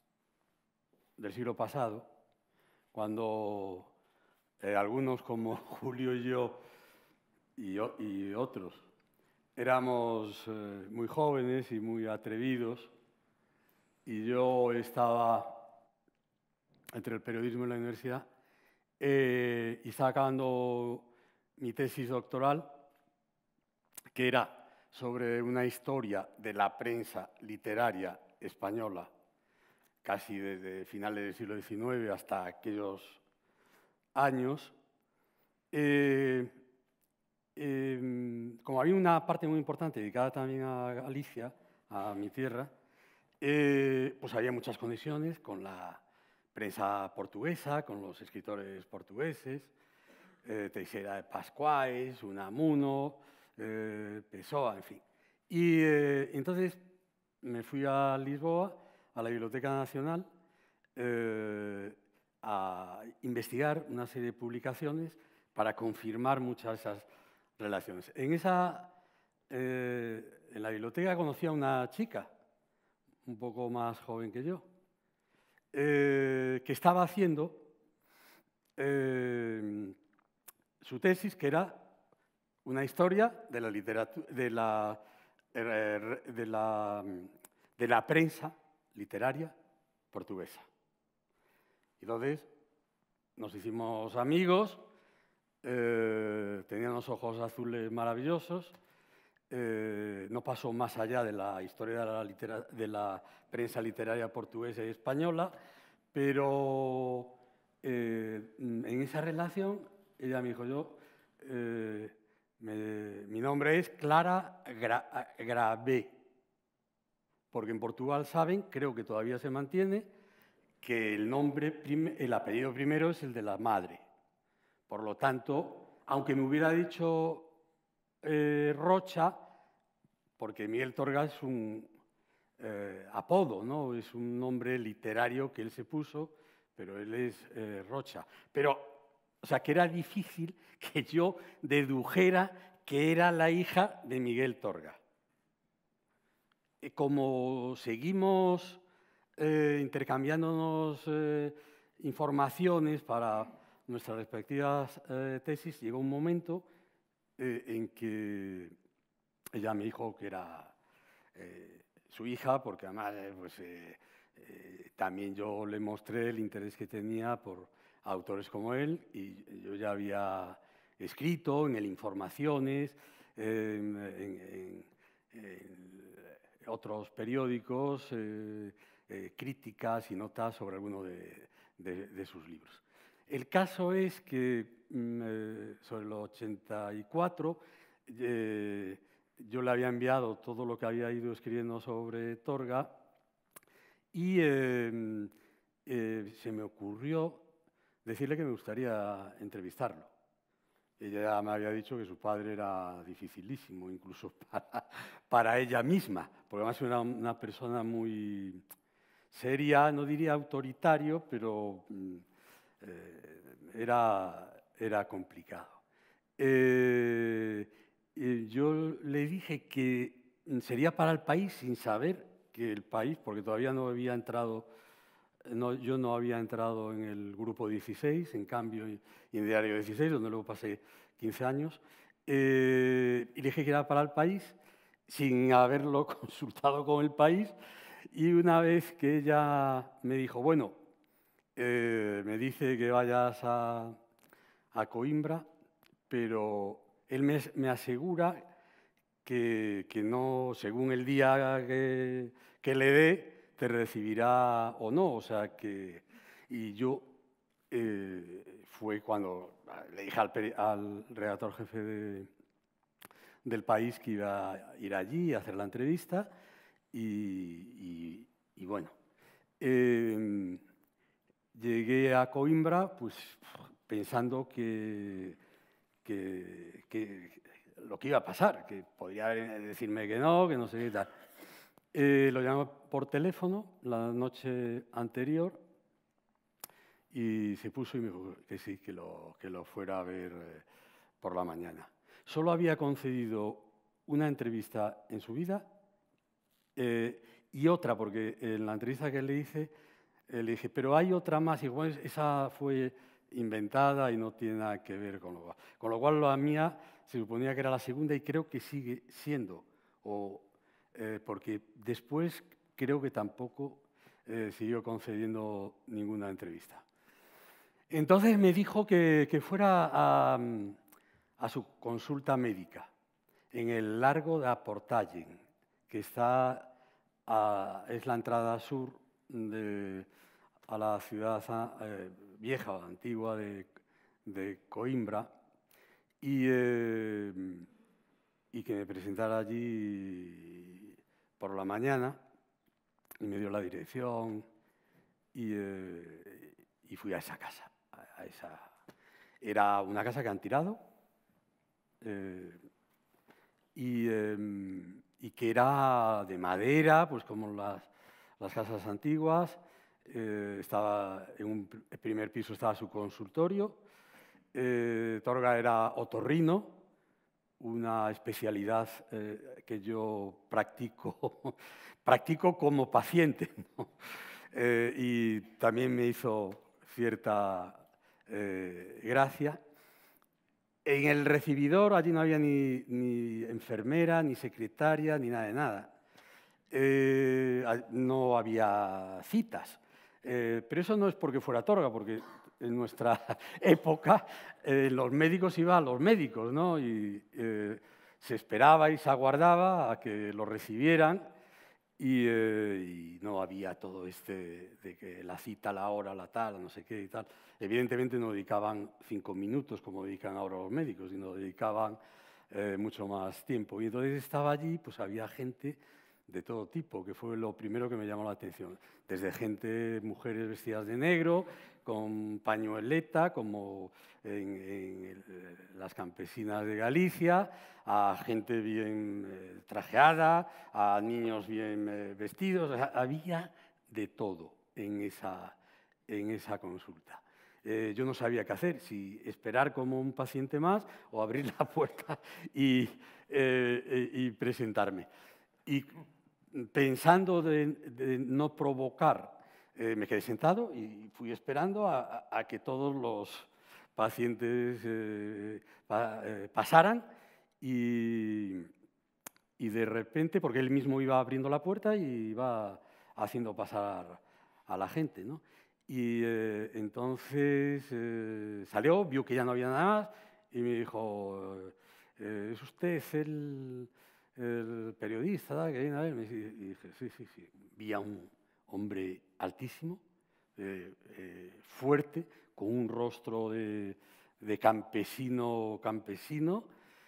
del siglo pasado, cuando eh, algunos como Julio y yo y, y otros éramos eh, muy jóvenes y muy atrevidos, y yo estaba entre el periodismo y la universidad, eh, y estaba acabando mi tesis doctoral, que era sobre una historia de la prensa literaria española, casi desde finales del siglo diecinueve hasta aquellos años. Eh, eh, como había una parte muy importante dedicada también a Galicia, a mi tierra, eh, pues había muchas conexiones con la prensa portuguesa, con los escritores portugueses, eh, Teixeira de Pascuais, Unamuno, eh, Pessoa, en fin. Y eh, entonces me fui a Lisboa, a la Biblioteca Nacional, eh, a investigar una serie de publicaciones para confirmar muchas de esas relaciones. En, esa, eh, en la biblioteca conocí a una chica, un poco más joven que yo, eh, que estaba haciendo eh, su tesis, que era una historia de la literatura, de la, de la, de la prensa literaria portuguesa. Y entonces nos hicimos amigos, eh, tenía unos ojos azules maravillosos, eh, no pasó más allá de la historia de la, litera, de la prensa literaria portuguesa y española, pero eh, en esa relación ella me dijo, yo, eh, me, mi nombre es Clara Gra, Gravé, porque en Portugal saben, creo que todavía se mantiene, que el nombre, el apellido primero es el de la madre. Por lo tanto, aunque me hubiera dicho eh, Rocha, porque Miguel Torga es un eh, apodo, ¿no? Es un nombre literario que él se puso, pero él es eh, Rocha. Pero, o sea, que era difícil que yo dedujera que era la hija de Miguel Torga. Como seguimos eh, intercambiándonos eh, informaciones para nuestras respectivas eh, tesis, llegó un momento eh, en que ella me dijo que era eh, su hija, porque además eh, pues, eh, eh, también yo le mostré el interés que tenía por autores como él, y yo ya había escrito en el Informaciones, eh, en, en, en otros periódicos, eh, eh, críticas y notas sobre alguno de, de, de sus libros. El caso es que eh, sobre el ochenta y cuatro eh, yo le había enviado todo lo que había ido escribiendo sobre Torga y eh, eh, se me ocurrió decirle que me gustaría entrevistarlo. Ella me había dicho que su padre era dificilísimo, incluso para, para ella misma, porque además era una persona muy seria, no diría autoritario, pero eh, era, era complicado. Eh, yo le dije que sería para el país sin saber que el país, porque todavía no había entrado, no, yo no había entrado en el grupo dieciséis, en cambio, y en Diario dieciséis, donde luego pasé quince años, eh, y le dije que era para el país, sin haberlo consultado con el país, y una vez que ella me dijo, bueno, eh, me dice que vayas a, a Coimbra, pero él me, me asegura que, que no, según el día que, que le dé, te recibirá o no, o sea que... Y yo eh, fue cuando le dije al, al redactor jefe de, del país que iba a ir allí a hacer la entrevista y, y, y bueno, eh, llegué a Coimbra pues pensando que, que, que lo que iba a pasar, que podría decirme que no, que no sé qué tal. Eh, lo llamé por teléfono la noche anterior y se puso y me dijo que sí, que lo, que lo fuera a ver eh, por la mañana. Solo había concedido una entrevista en su vida eh, y otra, porque en la entrevista que le hice, eh, le dije, pero hay otra más, y bueno, esa fue inventada y no tiene nada que ver con lo, con lo cual la mía se suponía que era la segunda y creo que sigue siendo, o, eh, porque después creo que tampoco eh, siguió concediendo ninguna entrevista. Entonces me dijo que, que fuera a, a su consulta médica en el Largo de Aportallen, que está a, es la entrada sur de, a la ciudad eh, vieja o antigua de, de Coimbra, y, eh, y que me presentara allí por la mañana, y me dio la dirección, y, eh, y fui a esa casa. A esa. Era una casa que han tirado, eh, y, eh, y que era de madera, pues como las, las casas antiguas. Eh, estaba en un primer piso estaba su consultorio. Eh, Torga era otorrino, una especialidad eh, que yo practico, practico como paciente, ¿no? eh, y también me hizo cierta eh, gracia. En el recibidor allí no había ni, ni enfermera, ni secretaria, ni nada de nada. Eh, no había citas. Eh, pero eso no es porque fuera Torga, porque en nuestra época eh, los médicos iban a los médicos, ¿no? Y eh, se esperaba y se aguardaba a que lo recibieran y, eh, y no había todo este de que la cita, la hora, la tal, no sé qué y tal. Evidentemente no dedicaban cinco minutos como dedican ahora los médicos, sino dedicaban eh, mucho más tiempo. Y entonces estaba allí, pues había gente de todo tipo, que fue lo primero que me llamó la atención. Desde gente, mujeres vestidas de negro, con pañueleta, como en, en las campesinas de Galicia, a gente bien eh, trajeada, a niños bien eh, vestidos. O sea, había de todo en esa, en esa consulta. Eh, yo no sabía qué hacer, si esperar como un paciente más o abrir la puerta y, eh, y presentarme. Y pensando de, de no provocar, eh, me quedé sentado y fui esperando a, a que todos los pacientes eh, pa, eh, pasaran y, y de repente, porque él mismo iba abriendo la puerta y iba haciendo pasar a la gente, ¿no? Y eh, entonces eh, salió, vio que ya no había nada más y me dijo, eh, ¿es usted el, el periodista que viene a verme? Y dije, sí, sí, sí. Vi a un hombre altísimo, eh, eh, fuerte, con un rostro de, de campesino, campesino,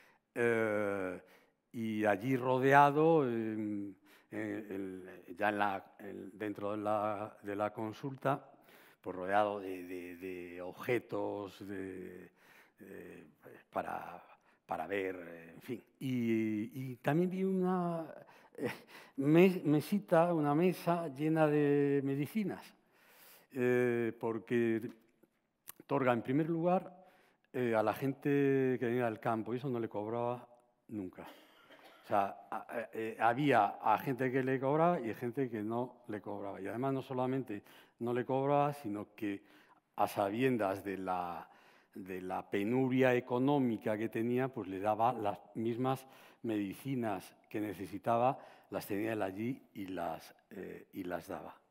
eh, y allí rodeado, eh, eh, el, ya en la, el, dentro de la, de la consulta, pues rodeado de, de, de objetos de, de, para, para ver, en fin. Y, y también vi una eh, mesita, una mesa llena de medicinas, eh, porque Torga, en primer lugar, eh, a la gente que venía del campo, y eso no le cobraba nunca. O sea, a, eh, había a gente que le cobraba y a gente que no le cobraba. Y además no solamente no le cobraba, sino que a sabiendas de la, de la penuria económica que tenía, pues le daba las mismas medicinas que necesitaba, las tenía él allí y las, eh, y las daba.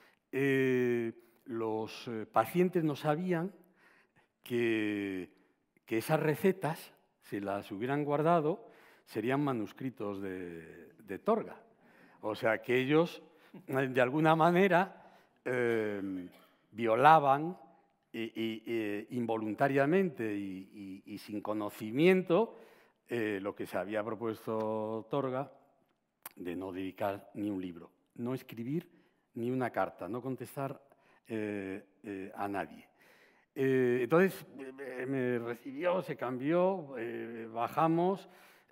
Eh, los eh, pacientes no sabían que, que esas recetas, si las hubieran guardado, serían manuscritos de, de Torga. O sea, que ellos, de alguna manera, eh, violaban y, y, e, involuntariamente y, y, y sin conocimiento eh, lo que se había propuesto Torga de no dedicar ni un libro, no escribir ni una carta, no contestar eh, eh, a nadie. Eh, entonces, eh, me recibió, se cambió, eh, bajamos.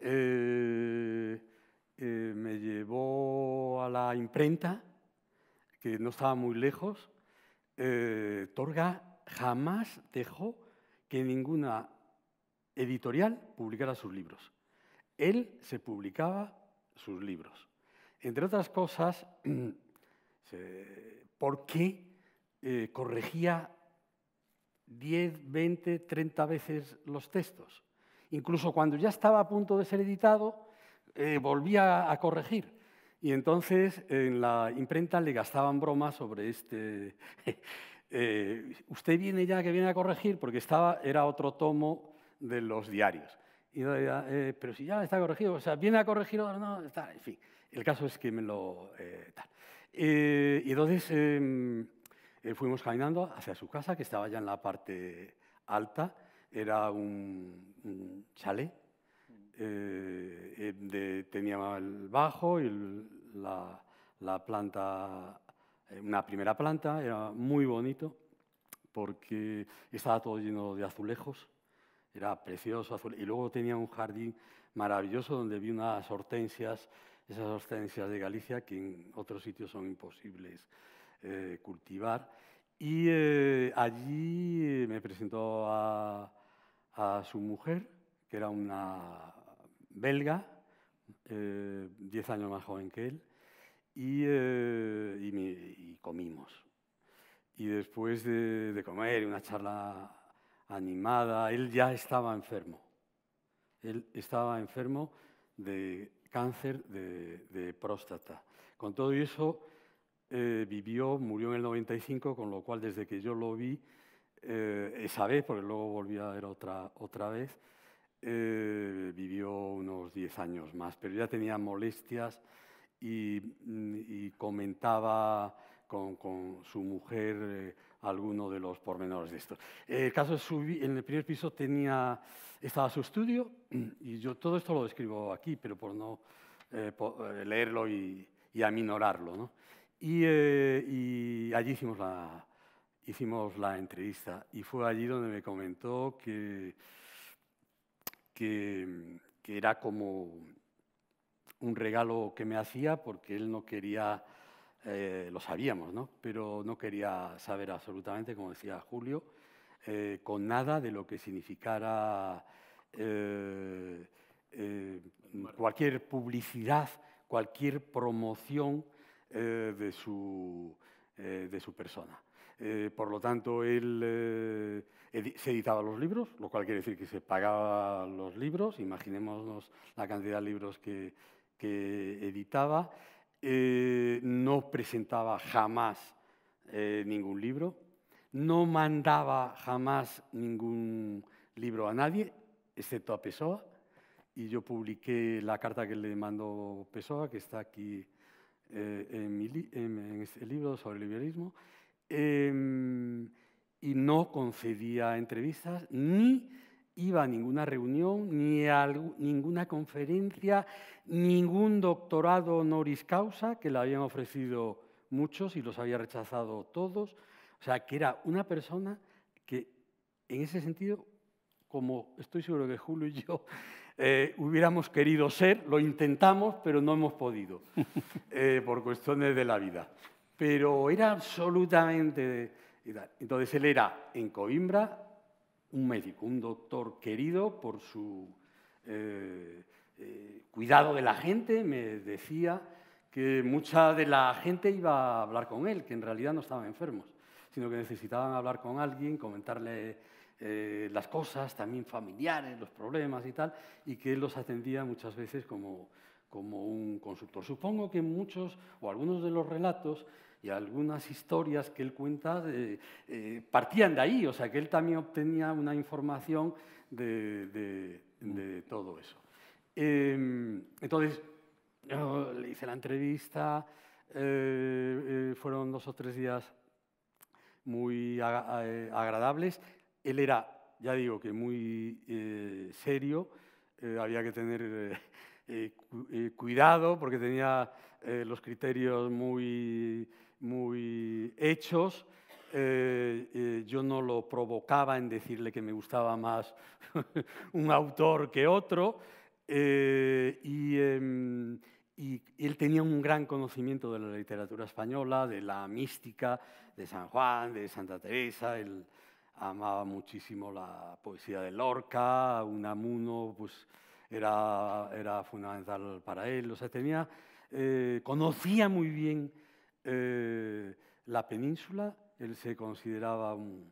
Eh, eh, me llevó a la imprenta, que no estaba muy lejos. Eh, Torga jamás dejó que ninguna editorial publicara sus libros. Él se publicaba sus libros. Entre otras cosas, porque eh, corregía diez, veinte, treinta veces los textos. Incluso cuando ya estaba a punto de ser editado, eh, volvía a corregir. Y entonces en la imprenta le gastaban bromas sobre este... eh, usted viene ya que viene a corregir, porque estaba, era otro tomo de los diarios. Y eh, pero si ya está corregido, o sea, viene a corregir, no, está, en fin. El caso es que me lo... Eh, tal. Eh, y entonces eh, eh, fuimos caminando hacia su casa, que estaba ya en la parte alta. Era un, un chalet, eh, de, tenía el bajo y el, la, la planta, una primera planta, era muy bonito porque estaba todo lleno de azulejos, era precioso, azul, y luego tenía un jardín maravilloso donde vi unas hortensias, esas hortensias de Galicia que en otros sitios son imposibles eh, cultivar. Y eh, allí me presentó a... a su mujer, que era una belga, eh, diez años más joven que él, y, eh, y, me, y comimos. Y después de, de comer, una charla animada, él ya estaba enfermo. Él estaba enfermo de cáncer de, de próstata. Con todo eso, eh, vivió, murió en el noventa y cinco, con lo cual desde que yo lo vi, Eh, esa vez, porque luego volví a ver otra, otra vez, eh, vivió unos diez años más, pero ya tenía molestias y, y comentaba con, con su mujer eh, alguno de los pormenores de esto. El caso es que en el primer piso tenía, estaba su estudio, y yo todo esto lo describo aquí, pero por no eh, leerlo y, y aminorarlo, ¿no? Y, eh, y allí hicimos la, hicimos la entrevista y fue allí donde me comentó que, que, que era como un regalo que me hacía porque él no quería, eh, lo sabíamos, ¿no? Pero no quería saber absolutamente, como decía Julio, eh, con nada de lo que significara eh, eh, cualquier publicidad, cualquier promoción eh, de, su, eh, de su persona. Eh, por lo tanto, él eh, edi se editaba los libros, lo cual quiere decir que se pagaba los libros, imaginémonos la cantidad de libros que, que editaba, eh, no presentaba jamás eh, ningún libro, no mandaba jamás ningún libro a nadie, excepto a Pessoa, y yo publiqué la carta que le mandó Pessoa, que está aquí eh, en, mi li en, en este libro sobre el liberalismo, eh, y no concedía entrevistas, ni iba a ninguna reunión, ni a ninguna conferencia, ningún doctorado honoris causa, que le habían ofrecido muchos y los había rechazado todos. O sea, que era una persona que, en ese sentido, como estoy seguro que Julio y yo eh, hubiéramos querido ser, lo intentamos, pero no hemos podido, eh, por cuestiones de la vida. Pero era absolutamente... Entonces, él era en Coimbra un médico, un doctor querido por su eh, eh, cuidado de la gente. Me decía que mucha de la gente iba a hablar con él, que en realidad no estaban enfermos, sino que necesitaban hablar con alguien, comentarle eh, las cosas, también familiares, los problemas y tal, y que él los atendía muchas veces como, como un consultor. Supongo que muchos o algunos de los relatos y algunas historias que él cuenta eh, eh, partían de ahí, o sea, que él también obtenía una información de, de, de todo eso. Eh, entonces, yo le hice la entrevista, eh, eh, fueron dos o tres días muy ag eh, agradables. Él era, ya digo, que muy eh, serio, eh, había que tener eh, eh, cu eh, cuidado porque tenía eh, los criterios muy... muy hechos. Eh, eh, yo no lo provocaba en decirle que me gustaba más un autor que otro, eh, y, eh, y él tenía un gran conocimiento de la literatura española, de la mística, de San Juan, de Santa Teresa. Él amaba muchísimo la poesía de Lorca, Unamuno pues, era, era fundamental para él. O sea, tenía, eh, conocía muy bien Eh, la península. Él se consideraba un,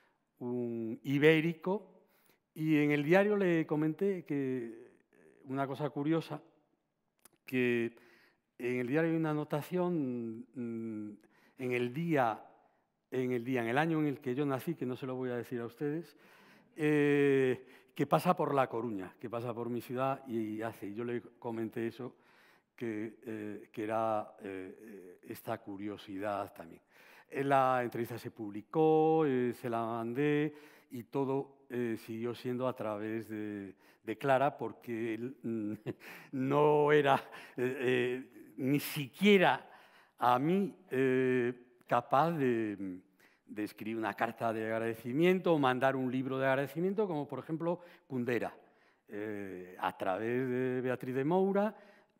un ibérico, y en el diario le comenté que una cosa curiosa, que en el diario hay una anotación mm, en el día, en el día, en el año en el que yo nací, que no se lo voy a decir a ustedes, eh, que pasa por La Coruña, que pasa por mi ciudad y hace. Yo le comenté eso, Que, eh, que era eh, esta curiosidad también. La entrevista se publicó, eh, se la mandé y todo eh, siguió siendo a través de, de Clara, porque él mm, no era eh, eh, ni siquiera a mí eh, capaz de, de escribir una carta de agradecimiento o mandar un libro de agradecimiento, como por ejemplo Kundera. Eh, a través de Beatriz de Moura,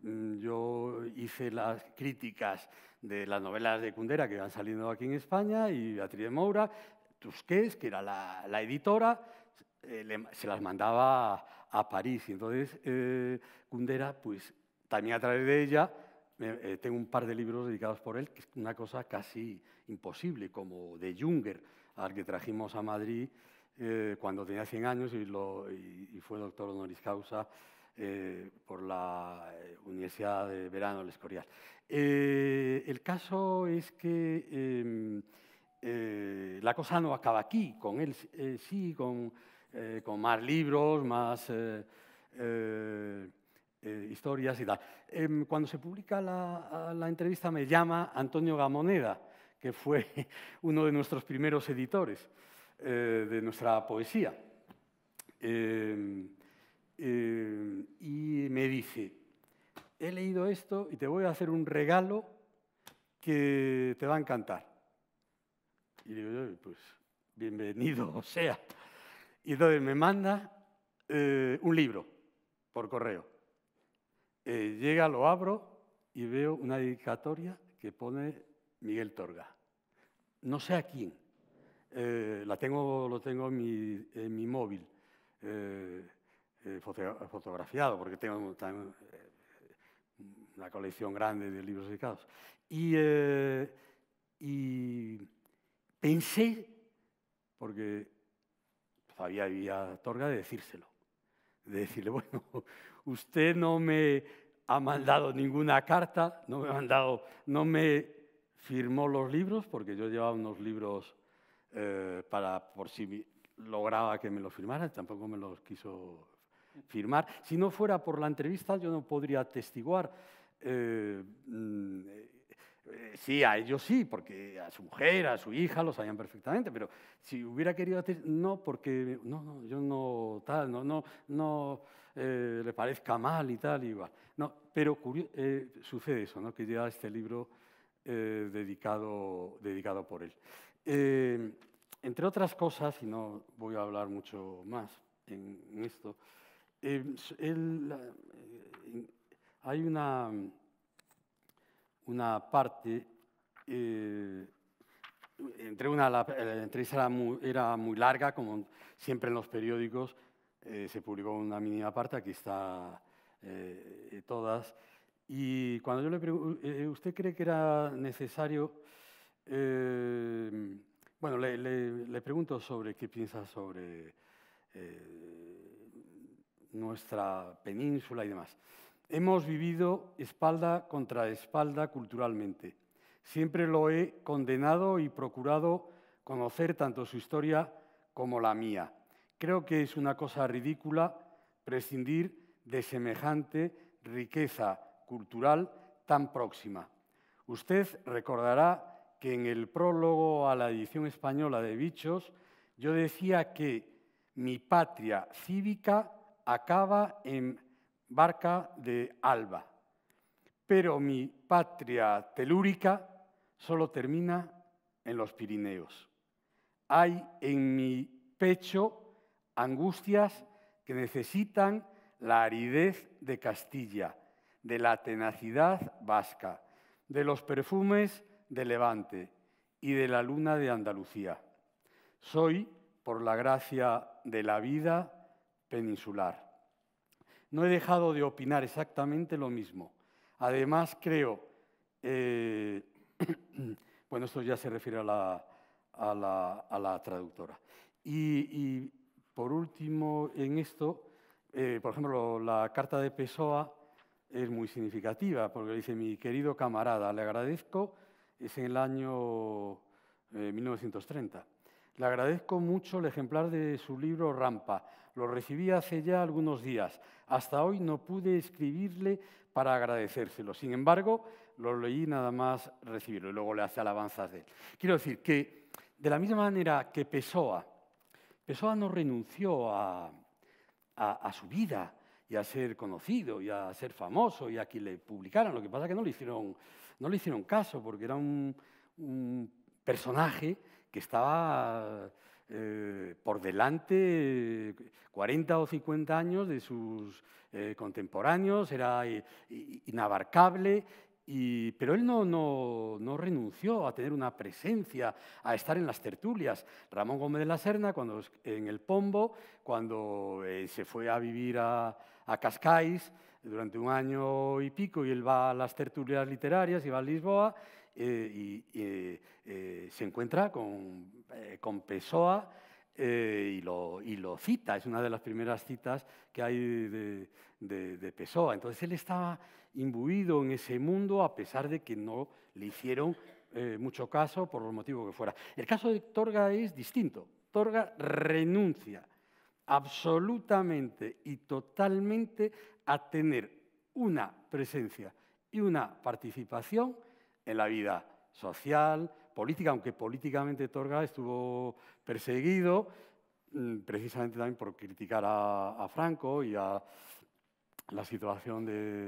yo hice las críticas de las novelas de Kundera que van saliendo aquí en España, y Beatriz de Moura, Tusquets, que era la, la editora, eh, le, se las mandaba a, a París. Y entonces eh, Kundera, pues también a través de ella, eh, tengo un par de libros dedicados por él, que es una cosa casi imposible, como de Junger, al que trajimos a Madrid eh, cuando tenía cien años y, lo, y, y fue doctor honoris causa Eh, por la Universidad de Verano del Escorial. Eh, el caso es que eh, eh, la cosa no acaba aquí, con él eh, sí, con, eh, con más libros, más eh, eh, eh, historias y tal. Eh, cuando se publica la, la entrevista me llama Antonio Gamoneda, que fue uno de nuestros primeros editores eh, de nuestra poesía. Eh, Eh, y me dice, he leído esto y te voy a hacer un regalo que te va a encantar. Y digo yo, pues, bienvenido sea. Y entonces me manda eh, un libro por correo. Eh, llega, lo abro y veo una dedicatoria que pone Miguel Torga. No sé a quién. Eh, la tengo, lo tengo en mi, en mi móvil, eh, eh, foto, fotografiado, porque tengo también, eh, una colección grande de libros dedicados. Y, eh, y pensé, porque todavía había Torga, de decírselo. De decirle, bueno, usted no me ha mandado ninguna carta, no me ha mandado, no me firmó los libros, porque yo llevaba unos libros eh, para, por si lograba que me los firmara, tampoco me los quiso firmar. Si no fuera por la entrevista, yo no podría atestiguar. Eh, eh, sí, a ellos sí, porque a su mujer, a su hija lo sabían perfectamente, pero si hubiera querido, no, porque no, no, yo no, tal, no, no, no eh, le parezca mal y tal, igual. No, pero eh, sucede eso, ¿no? Que ya este libro eh, dedicado, dedicado por él. Eh, entre otras cosas, y no voy a hablar mucho más en, en esto, eh, él, eh, hay una, una parte, eh, entre una, la, la entrevista era muy, era muy larga, como siempre en los periódicos, eh, se publicó una mínima parte, aquí está eh, todas, y cuando yo le pregunté, ¿usted cree que era necesario? Eh, bueno, le, le, le pregunto sobre qué piensa sobre eh, nuestra península y demás. Hemos vivido espalda contra espalda culturalmente. Siempre lo he condenado y procurado conocer tanto su historia como la mía. Creo que es una cosa ridícula prescindir de semejante riqueza cultural tan próxima. Usted recordará que en el prólogo a la edición española de Bichos yo decía que mi patria cívica acaba en Barca de Alba, pero mi patria telúrica solo termina en los Pirineos. Hay en mi pecho angustias que necesitan la aridez de Castilla, de la tenacidad vasca, de los perfumes de Levante y de la luna de Andalucía. Soy, por la gracia de la vida, peninsular. No he dejado de opinar exactamente lo mismo. Además, creo, eh, bueno, esto ya se refiere a la, a la, a la traductora. Y, y, por último, en esto, eh, por ejemplo, la carta de Pessoa es muy significativa, porque dice, mi querido camarada, le agradezco, es en el año eh, mil novecientos treinta. Le agradezco mucho el ejemplar de su libro Rampa. Lo recibí hace ya algunos días. Hasta hoy no pude escribirle para agradecérselo. Sin embargo, lo leí nada más recibirlo y luego le hace alabanzas de él. Quiero decir que, de la misma manera que Pessoa, Pessoa no renunció a, a, a su vida y a ser conocido y a ser famoso y a que le publicaran. Lo que pasa es que no le hicieron, no le hicieron caso porque era un, un personaje que estaba eh, por delante cuarenta o cincuenta años de sus eh, contemporáneos, era eh, inabarcable, y, pero él no, no, no renunció a tener una presencia, a estar en las tertulias. Ramón Gómez de la Serna, cuando, en el Pombo, cuando eh, se fue a vivir a, a Cascais durante un año y pico, y él va a las tertulias literarias y va a Lisboa, Eh, y eh, eh, se encuentra con, eh, con Pessoa eh, y, lo, y lo cita, es una de las primeras citas que hay de, de, de Pessoa. Entonces él estaba imbuido en ese mundo a pesar de que no le hicieron eh, mucho caso por los motivos que fuera. El caso de Torga es distinto. Torga renuncia absolutamente y totalmente a tener una presencia y una participación en la vida social, política, aunque políticamente Torga estuvo perseguido, precisamente también por criticar a, a Franco y a la situación de,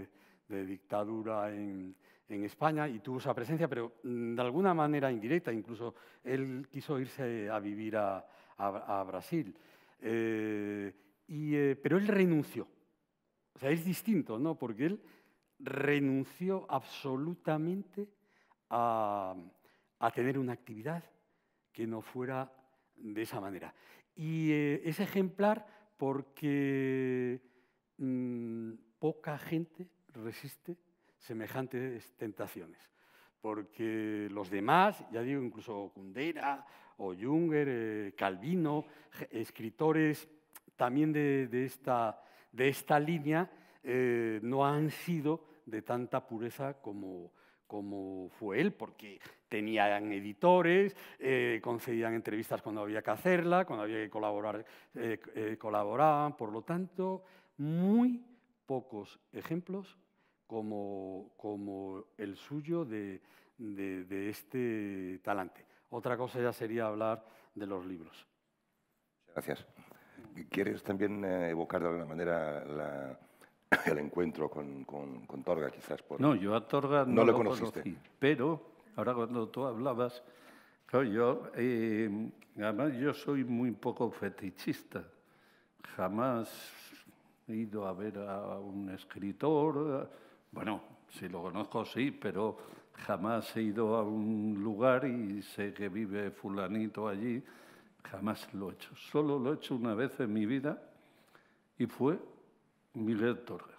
de dictadura en, en España y tuvo esa presencia, pero mm, de alguna manera indirecta. Incluso él quiso irse a vivir a, a, a Brasil. Eh, y, eh, pero él renunció. O sea, es distinto, ¿no? Porque él renunció absolutamente a, a tener una actividad que no fuera de esa manera. Y eh, es ejemplar porque mmm, poca gente resiste semejantes tentaciones. Porque los demás, ya digo, incluso Kundera o Junger, eh, Calvino, escritores también de, de, esta, de esta línea, eh, no han sido de tanta pureza como, como fue él, porque tenían editores, eh, concedían entrevistas cuando había que hacerla, cuando había que colaborar, eh, eh, colaboraban. Por lo tanto, muy pocos ejemplos como, como el suyo de, de, de este talante. Otra cosa ya sería hablar de los libros. Gracias. ¿Quieres también eh, evocar de alguna manera la, el encuentro con, con, con Torga, quizás? Por... No, yo a Torga no, no lo lo conociste. conocí, pero ahora cuando tú hablabas, claro, yo, eh, además yo soy muy poco fetichista. Jamás he ido a ver a un escritor, bueno, si lo conozco sí, pero jamás he ido a un lugar y sé que vive fulanito allí. Jamás lo he hecho. Solo lo he hecho una vez en mi vida y fue Miguel Torga,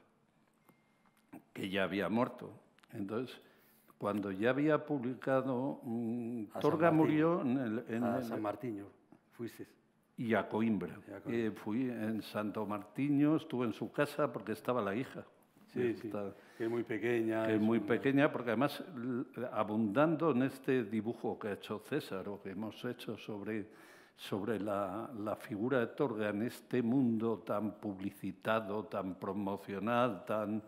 que ya había muerto. Entonces, cuando ya había publicado, um, Torga murió en el... En a el, San Martiño, fuiste. Y a Coimbra. Y a Coimbra. Eh, fui en Santo Martiño, estuve en su casa porque estaba la hija. Sí, sí, que es muy pequeña. Que es muy una... pequeña, porque además, abundando en este dibujo que ha hecho César, o que hemos hecho sobre, sobre la, la figura de Torga en este mundo tan publicitado, tan promocional, tan,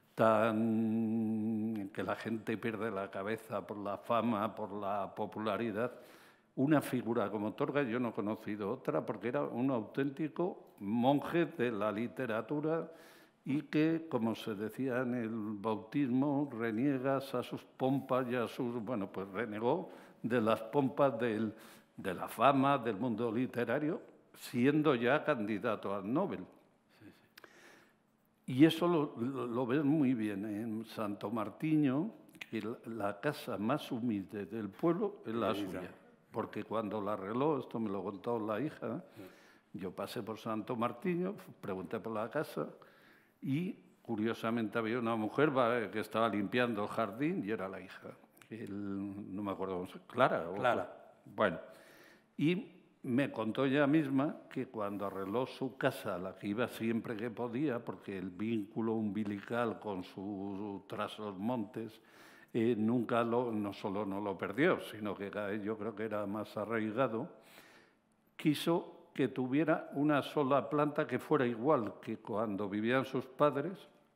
tan que la gente pierde la cabeza por la fama, por la popularidad, una figura como Torga yo no he conocido otra, porque era un auténtico monje de la literatura y que, como se decía en el bautismo, reniegas a sus pompas y a sus... Bueno, pues renegó de las pompas del, de la fama, del mundo literario, siendo ya candidato al Nobel. Sí, sí. Y eso lo, lo, lo ves muy bien en Santo Martiño, que la, la casa más humilde del pueblo es la suya. Porque cuando la arregló, esto me lo contó la hija, yo pasé por Santo Martiño, pregunté por la casa... Y, curiosamente, había una mujer que estaba limpiando el jardín y era la hija. El, no me acuerdo, ¿Clara? Clara. O, bueno, y me contó ella misma que cuando arregló su casa, a la que iba siempre que podía, porque el vínculo umbilical con sus trasos montes, eh, nunca lo, no solo no lo perdió, sino que cada vez yo creo que era más arraigado, quiso que tuviera una sola planta que fuera igual que cuando vivían sus padres,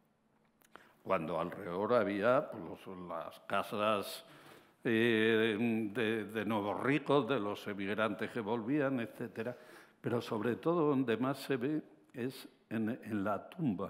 cuando alrededor había pues, las casas eh, de, de nuevos ricos, de los emigrantes que volvían, etcétera. Pero sobre todo donde más se ve es en, en la tumba.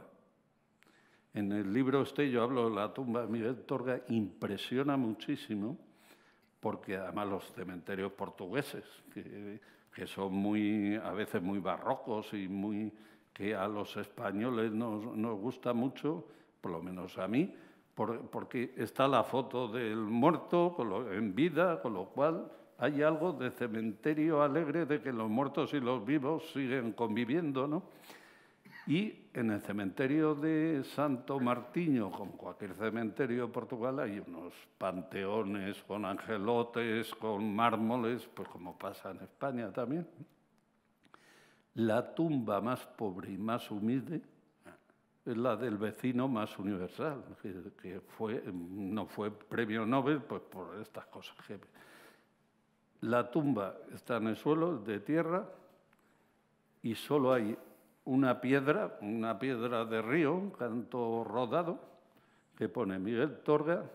En el libro este yo hablo de la tumba de Miguel Torga, impresiona muchísimo, porque además los cementerios portugueses, que, que son muy, a veces muy barrocos y muy, que a los españoles nos, nos gusta mucho, por lo menos a mí, por, porque está la foto del muerto con lo, en vida, con lo cual hay algo de cementerio alegre de que los muertos y los vivos siguen conviviendo, ¿no? Y en el cementerio de Santo Martiño, como cualquier cementerio de Portugal, hay unos panteones con angelotes, con mármoles, pues como pasa en España también. La tumba más pobre y más humilde es la del vecino más universal, que, que fue, no fue premio Nobel pues por estas cosas. La tumba está en el suelo, de tierra, y solo hay una piedra, una piedra de río, un canto rodado, que pone Miguel Torga,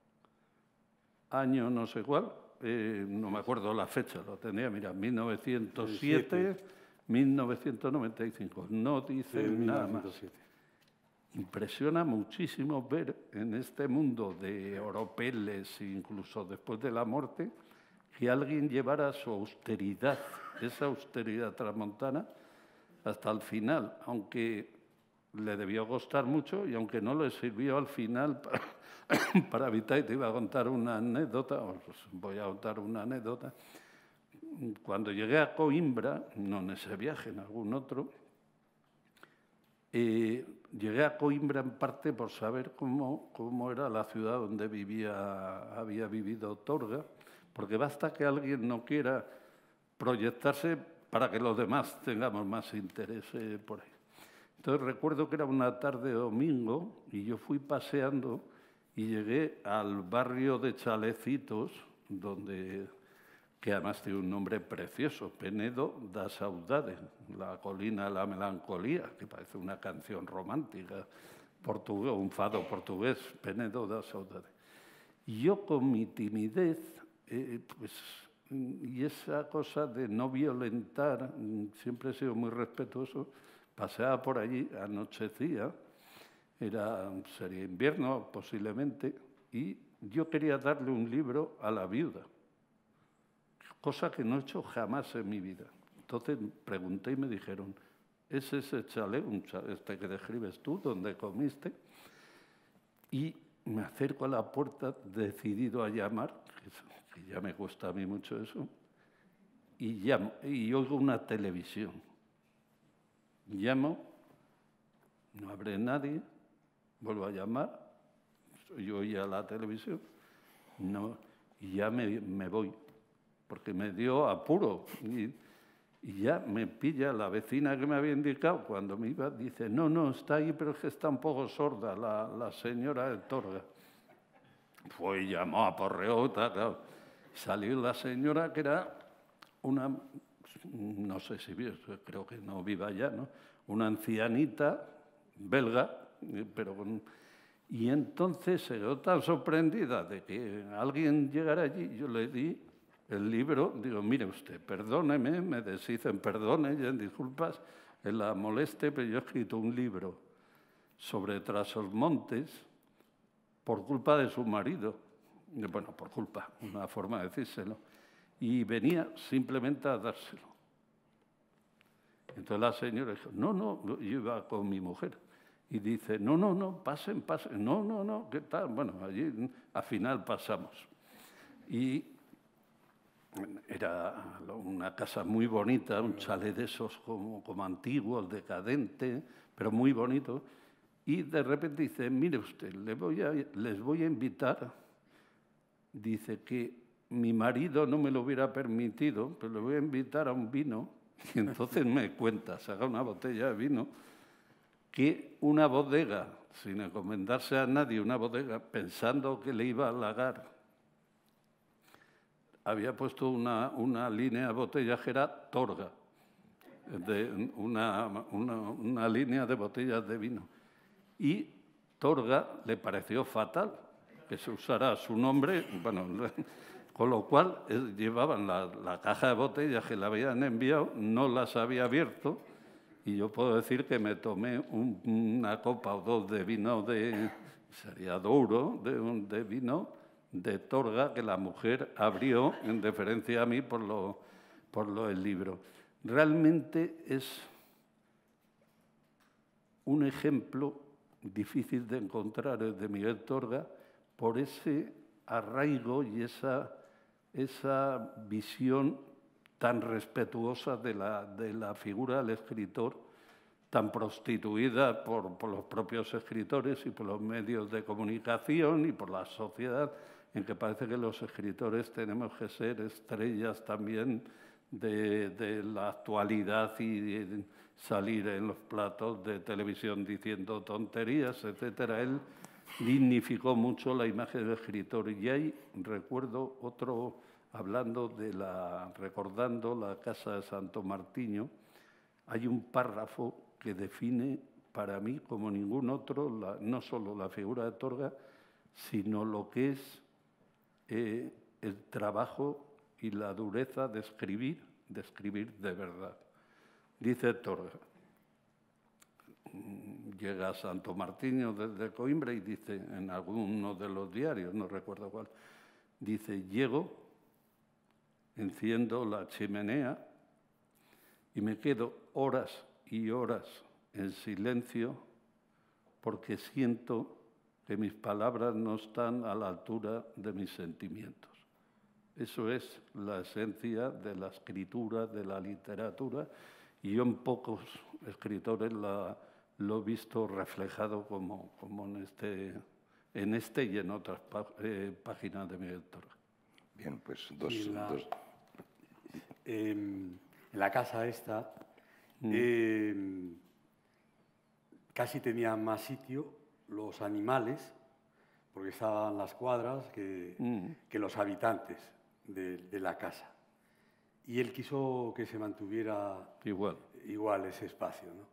año no sé cuál, eh, no me acuerdo la fecha, lo tenía, mira, mil novecientos siete, mil novecientos noventa y cinco, no dice nada más. impresiona muchísimo ver en este mundo de oropeles, incluso después de la muerte, que alguien llevara su austeridad, esa austeridad tramontana, hasta el final, aunque le debió costar mucho y aunque no le sirvió al final para, para evitar, y te iba a contar una anécdota, os voy a contar una anécdota. Cuando llegué a Coimbra, no en ese viaje, en algún otro, eh, llegué a Coimbra en parte por saber cómo, cómo era la ciudad donde vivía, había vivido Torga, porque basta que alguien no quiera proyectarse para que los demás tengamos más interés eh, por ahí. Entonces recuerdo que era una tarde de domingo y yo fui paseando y llegué al barrio de Chalecitos, donde, que además tiene un nombre precioso, Penedo da Saudade, la colina de la melancolía, que parece una canción romántica, portugués, un fado portugués, Penedo da Saudade. Y yo con mi timidez, eh, pues, y esa cosa de no violentar, siempre he sido muy respetuoso, paseaba por allí, anochecía, era, sería invierno posiblemente, y yo quería darle un libro a la viuda, cosa que no he hecho jamás en mi vida. Entonces pregunté y me dijeron, ¿es ese chalet, un chalet este que describes tú, donde comiste? Y me acerco a la puerta, decidido a llamar, que ya me cuesta a mí mucho eso, y llamo, y oigo una televisión. Llamo, no abre nadie, vuelvo a llamar, yo oía la televisión, no, y ya me, me voy, porque me dio apuro. Y, y ya me pilla la vecina que me había indicado cuando me iba, dice, no, no, está ahí, pero es que está un poco sorda la, la señora de Torga. Fue y llamó a porreo, claro. Salió la señora que era una, no sé si creo que no viva ya, ¿no? Una ancianita belga, pero con... Y entonces se quedó tan sorprendida de que alguien llegara allí, yo le di el libro, digo, mire usted, perdóneme, me dicen perdone, y en disculpas, en la moleste, pero yo he escrito un libro sobre Trasosmontes por culpa de su marido. Bueno, por culpa, una forma de decírselo. Y venía simplemente a dárselo. Entonces la señora dijo, no, no, yo iba con mi mujer. Y dice, no, no, no, pasen, pasen, no, no, no, ¿qué tal? Bueno, allí al final pasamos. Y era una casa muy bonita, un chalet de esos como, como antiguos, decadente, pero muy bonito. Y de repente dice, mire usted, les voy a, les voy a invitar, dice que mi marido no me lo hubiera permitido, pero le voy a invitar a un vino. Y entonces me cuenta, saca una botella de vino, que una bodega, sin encomendarse a nadie, una bodega, pensando que le iba a halagar, había puesto una, una línea botellajera Torga, de una, una, una línea de botellas de vino. Y Torga le pareció fatal que se usara su nombre, bueno, con lo cual llevaban la, la caja de botellas que le habían enviado, no las había abierto, y yo puedo decir que me tomé un, una copa o dos de vino de, sería Douro, de, de vino de Torga, que la mujer abrió en deferencia a mí por lo, por lo del libro. Realmente es un ejemplo difícil de encontrar, el de Miguel Torga, por ese arraigo y esa, esa visión tan respetuosa de la, de la figura del escritor, tan prostituida por, por los propios escritores y por los medios de comunicación y por la sociedad, en que parece que los escritores tenemos que ser estrellas también de, de la actualidad y de salir en los platos de televisión diciendo tonterías, etcétera. Él dignificó mucho la imagen del escritor. Y ahí recuerdo otro, hablando de la, recordando la casa de Santo Martiño, hay un párrafo que define para mí como ningún otro, la, no solo la figura de Torga, sino lo que es eh, el trabajo y la dureza de escribir, de escribir de verdad. Dice Torga, llega a Santo Martiño desde Coimbra y dice, en alguno de los diarios, no recuerdo cuál, dice, llego, enciendo la chimenea y me quedo horas y horas en silencio porque siento que mis palabras no están a la altura de mis sentimientos. Eso es la esencia de la escritura, de la literatura, y yo en pocos escritores la, lo he visto reflejado como, como en, este, en este y en otras pá, eh, páginas de Miguel Torga. Bien, pues dos... Sí, la, dos. Eh, en la casa esta Mm. eh, casi tenían más sitio los animales, porque estaban las cuadras, que, Mm. que los habitantes de, de la casa. Y él quiso que se mantuviera Igual. igual ese espacio, ¿no?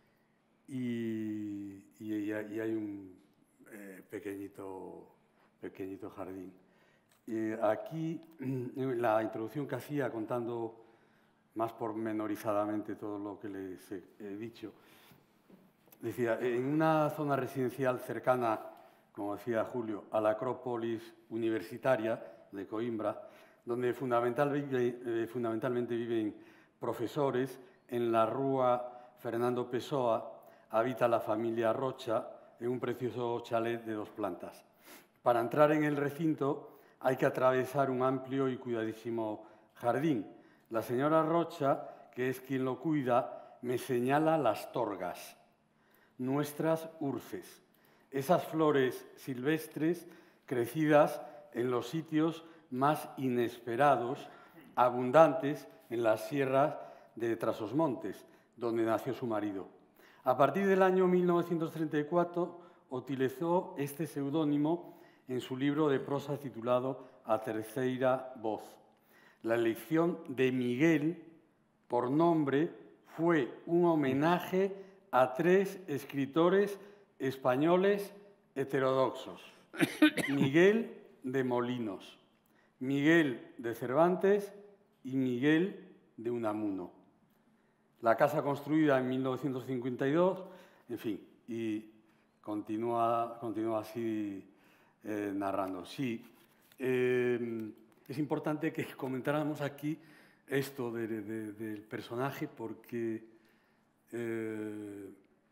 Y, y, y hay un eh, pequeñito, pequeñito jardín. Eh, aquí, en la introducción que hacía, contando más pormenorizadamente todo lo que les he, he dicho, decía, en una zona residencial cercana, como decía Julio, a la Acrópolis Universitaria de Coimbra, donde fundamental vive, eh, fundamentalmente viven profesores, en la Rúa Fernando Pessoa habita la familia Rocha en un precioso chalet de dos plantas. Para entrar en el recinto hay que atravesar un amplio y cuidadísimo jardín. La señora Rocha, que es quien lo cuida, me señala las torgas, nuestras urces, esas flores silvestres crecidas en los sitios más inesperados, abundantes en las sierras de Trasosmontes, donde nació su marido. A partir del año mil novecientos treinta y cuatro utilizó este seudónimo en su libro de prosa titulado A Terceira Voz. La elección de Miguel por nombre fue un homenaje a tres escritores españoles heterodoxos. Miguel de Molinos, Miguel de Cervantes y Miguel de Unamuno. La casa construida en mil novecientos cincuenta y dos, en fin, y continúa, continúa así eh, narrando. Sí, eh, es importante que comentáramos aquí esto de, de, del personaje porque, eh,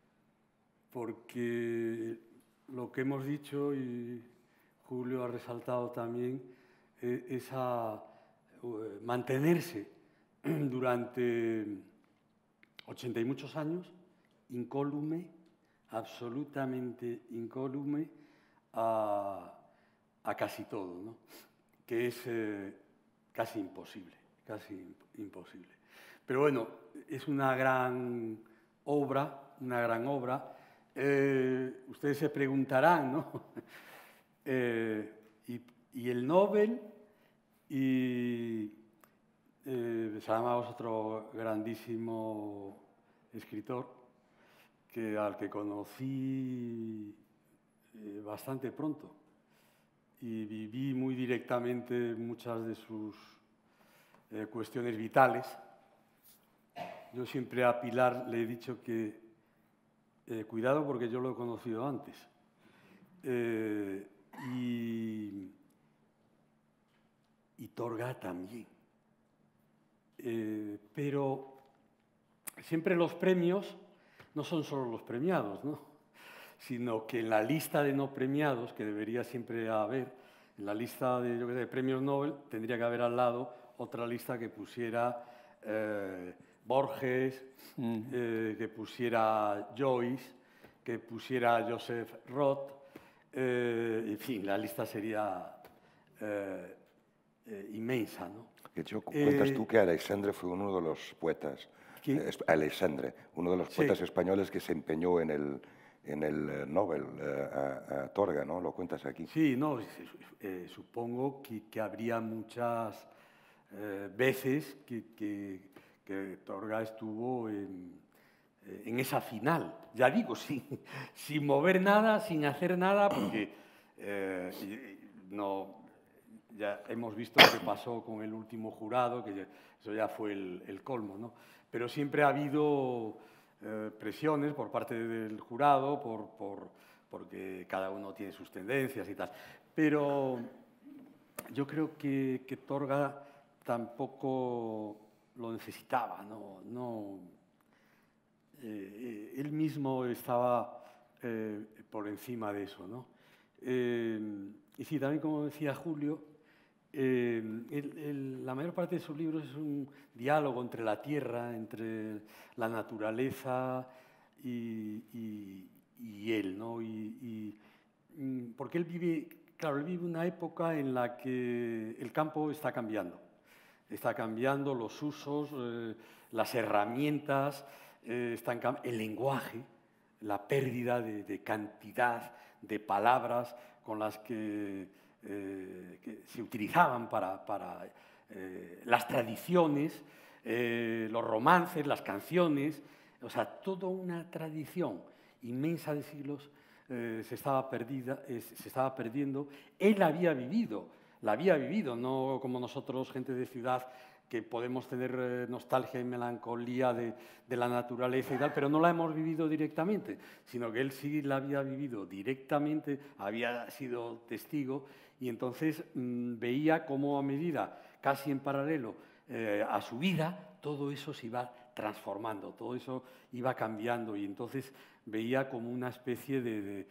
porque lo que hemos dicho y Julio ha resaltado también eh, es a, eh, mantenerse durante ochenta y muchos años incólume, absolutamente incólume a, a casi todo, ¿no? Que es eh, casi imposible, casi imposible. Pero bueno, es una gran obra, una gran obra. Eh, ustedes se preguntarán, ¿no? eh, y, y el Nobel, y eh, Saramago es otro grandísimo escritor que, al que conocí eh, bastante pronto. Y viví muy directamente muchas de sus eh, cuestiones vitales. Yo siempre a Pilar le he dicho que, eh, cuidado porque yo lo he conocido antes. Eh, y, y Torga también. Eh, pero siempre los premios no son solo los premiados, ¿no? Sino que en la lista de no premiados, que debería siempre haber, en la lista de, yo qué sé, de premios Nobel, tendría que haber al lado otra lista que pusiera eh, Borges, mm. eh, que pusiera Joyce, que pusiera Joseph Roth, eh, en fin, la lista sería eh, eh, inmensa, ¿no? De hecho, cuentas eh, tú que Alexandre fue uno de los poetas, eh, Alexandre, uno de los poetas sí. españoles que se empeñó en el... en el Nobel eh, a, a Torga, ¿no? Lo cuentas aquí. Sí, no, eh, supongo que, que habría muchas eh, veces que, que, que Torga estuvo en, en esa final, ya digo, sin, sin mover nada, sin hacer nada, porque eh, no, ya hemos visto lo que pasó con el último jurado, que ya, eso ya fue el, el colmo, ¿no? Pero siempre ha habido eh, presiones por parte del jurado, por, por, porque cada uno tiene sus tendencias y tal. Pero yo creo que, que Torga tampoco lo necesitaba, no, no, eh, él mismo estaba eh, por encima de eso, ¿no? Eh, y sí, también como decía Julio, eh, el, el, la mayor parte de sus libros es un diálogo entre la tierra, entre la naturaleza y, y, y él, ¿no? Y, y, porque él vive, claro, él vive una época en la que el campo está cambiando. Está cambiando los usos, eh, las herramientas, eh, están el lenguaje, la pérdida de, de cantidad de palabras con las que, eh, que se utilizaban para, para eh, las tradiciones, eh, los romances, las canciones, o sea, toda una tradición inmensa de siglos eh, se, estaba perdida, eh, se estaba perdiendo. Él había vivido. La había vivido, no como nosotros, gente de ciudad, que podemos tener eh, nostalgia y melancolía de, de la naturaleza y tal, pero no la hemos vivido directamente, sino que él sí la había vivido directamente, había sido testigo, y entonces mmm, veía cómo a medida, casi en paralelo eh, a su vida, todo eso se iba transformando, todo eso iba cambiando, y entonces veía como una especie de, de,